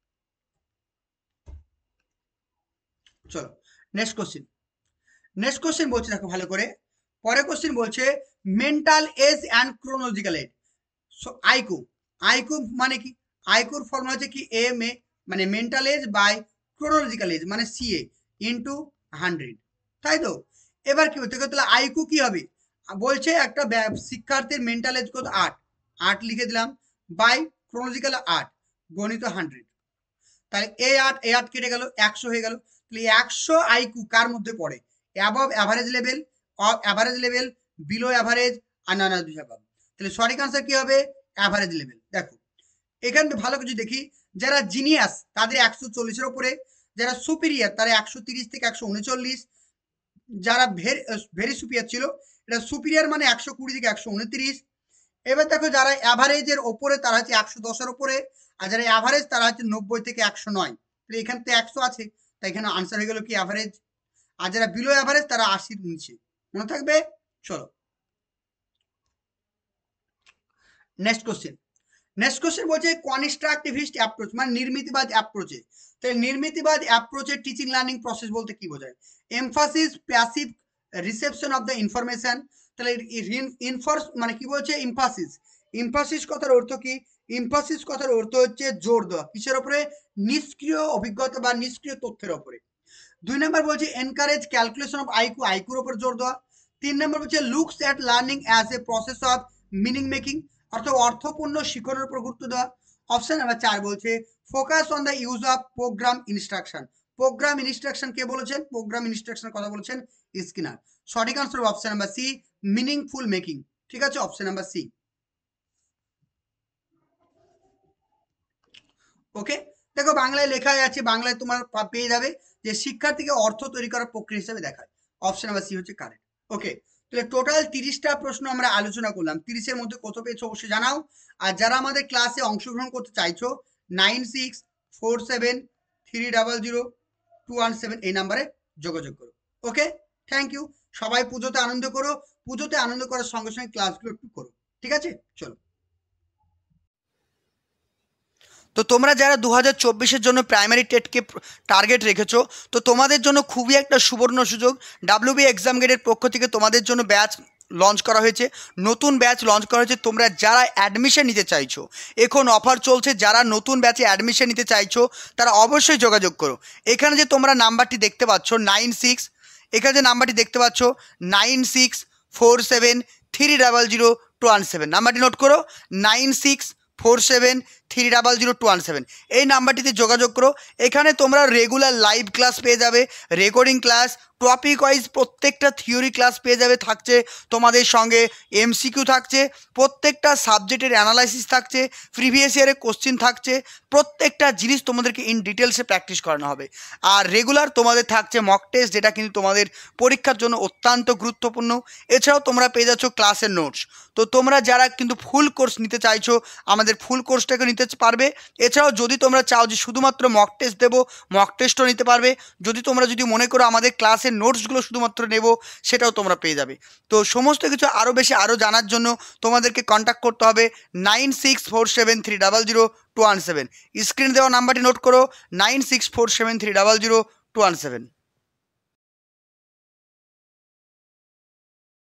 [SPEAKER 1] চলো নেক্সট কোশ্চেন। নেক্সট কোশ্চেন বলছে, দেখো ভালো করে, পরের কোশ্চেন বলছে mental age and chronological age. So IQ, IQ মানে কি? আইকিউর ফর্মুলা হচ্ছে কি এম এ মানে mental age by chronological age মানে সিএ ইন্টু 100, তাই তো? এবার কি হতে গেলে আইকিউ কি হবে? বলছে একটা শিক্ষার্থীর মেন্টাল এজ কত? 8 লিখে দিলাম বাই ক্রোনোলজিক্যাল 8 গণিত 100, তাহলে এ 8 কেটে গেল, 100 হয়ে গেল। তাহলে 100 আইকিউ কার মধ্যে পড়ে? Above average level, average level, below average আর নান অ্যাভাব। তাহলে সঠিক আনসার কি হবে? Average level. দেখো এখানে ভালো কিছু দেখি, যারা জিনিয়াস তাদের 140-এর উপরে, যারা সুপিরিয়ার তারা 130 থেকে 139, যারা ভেরি সুপিরিয়ার ছিল এটা সুপিরিয়ার মানে 120 থেকে 129। এবার দেখো যারা অ্যাভারেজের ওপরে তারা হচ্ছে 110-এর উপরে, আর যারা অ্যাভারেজ তারা হচ্ছে 90 থেকে 109। তাহলে এখানে তো 100 আছে, তাই এখানে আনসার হয়ে গেল কি অ্যাভারেজ। আর যারা বিলো অ্যাভারেজ তারা 80-র নিচে, মনে থাকবে। চলো নেক্সট কোশ্চেন। নেক্সট কোশ্চেন বলছে কনস্ট্রাকটিভিস্ট অ্যাপ্রোচ মানে নির্মিতিবাদ অ্যাপ্রোচে। তাহলে নির্মিতিবাদ অ্যাপ্রোচে টিচিং লার্নিং প্রসেস বলতে কি বোঝায়? Emphasis passive reception of the information. তাহলে ইনফোর্স মানে কি বলছে? ইমফাসিস। ইমফাসিস কথার অর্থ কি? ইমফাসিস কথার অর্থ হচ্ছে জোর দেওয়া কিসের উপরে? নিষ্ক্রিয় অভিজ্ঞতা বা নিষ্ক্রিয় তথ্যের উপরে। 2 নম্বর বলছে এনকারেজ ক্যালকুলেশন অফ আইকিউ, আইকিউর উপর জোর দেওয়া। 3 নম্বর বলছে looks at learning as a process of meaning making, অর্থাৎ অর্থপূর্ণ শিক্ষণের উপর গুরুত্ব দেওয়া। অপশন নাম্বার 4 বলছে focus on the use of program instruction. Program instruction কে বলেছেন? প্রোগ্রাম ইনস্ট্রাকশনের কথা বলেছেন স্কিনার। সঠিক answer option number C, meaningful making. ঠিক আছে, অপশন নাম্বার সি। ওকে, দেখো বাংলায় লেখা আছে, বাংলায় তোমার পেয়ে যাবে যে শিক্ষার্থীকে অর্থ তৈরি করার প্রক্রিয়া হিসেবে দেখায়। অপশন নাম্বার সি হচ্ছে কারেক্ট। ওকে, তাহলে টোটাল 30টা প্রশ্ন আমরা আলোচনা করলাম। 30-এর মধ্যে কত পেয়েছো অবশ্যই জানাও। আর যারা আমাদের ক্লাসে অংশগ্রহণ করতে চাইছো 9647300217 এই নাম্বারে যোগাযোগ করো। Okay, thank you. সবাই পুজোতে আনন্দ করো, পুজোতে আনন্দ করার সঙ্গে সঙ্গে ক্লাসগুলো একটু করো। ঠিক আছে, চলো। তো তোমরা যারা 2024-এর জন্য প্রাইমারি টেটকে টার্গেট রেখেছো, তো তোমাদের জন্য খুবই একটা সুবর্ণ সুযোগ। ডাব্লিউবি এক্সাম গেটের পক্ষ থেকে তোমাদের জন্য ব্যাচ লঞ্চ করা হয়েছে, নতুন ব্যাচ লঞ্চ করা হয়েছে। তোমরা যারা অ্যাডমিশন নিতে চাইছো, এখন অফার চলছে, যারা নতুন ব্যাচে অ্যাডমিশন নিতে চাইছো তারা অবশ্যই যোগাযোগ করো। এখানে যে তোমরা নাম্বারটি দেখতে পাচ্ছ 96, এখানে যে নাম্বারটি দেখতে পাচ্ছ 9647300217, নাম্বারটি নোট করো 9647300217, এই নাম্বারটিতে যোগাযোগ করো। এখানে তোমরা রেগুলার লাইভ ক্লাস পেয়ে যাবে, রেকর্ডিং ক্লাস, টপিক ওয়াইজ প্রত্যেকটা থিওরি ক্লাস পেয়ে যাবে, থাকছে তোমাদের সঙ্গে এমসিকিউ থাকছে, প্রত্যেকটা সাবজেক্টের অ্যানালাইসিস থাকছে, প্রিভিয়াস ইয়ারের কোশ্চিন থাকছে, প্রত্যেকটা জিনিস তোমাদেরকে ইন ডিটেলসে প্র্যাকটিস করানো হবে। আর রেগুলার তোমাদের থাকছে মক টেস্ট, যেটা কিন্তু তোমাদের পরীক্ষার জন্য অত্যন্ত গুরুত্বপূর্ণ। এছাড়াও তোমরা পেয়ে যাচ্ছ ক্লাসের নোটস। তো তোমরা যারা কিন্তু ফুল কোর্স নিতে চাইছো আমাদের ফুল কোর্সটাকে নিতে পারবে। এছাড়াও যদি তোমরা চাও যে শুধুমাত্র মক টেস্ট দেবো, মক টেস্টও নিতে পারবে। তোমরা যদি মনে করো আমাদের ক্লাসের নোটসগুলো শুধুমাত্র নেব, সেটাও তোমরা পেয়ে যাবে। তো সমস্ত কিছু আরও বেশি আরও জানার জন্য তোমাদেরকে কন্ট্যাক্ট করতে হবে 9647300217। স্ক্রিনে দেওয়া নাম্বারটি নোট করো 9647300217।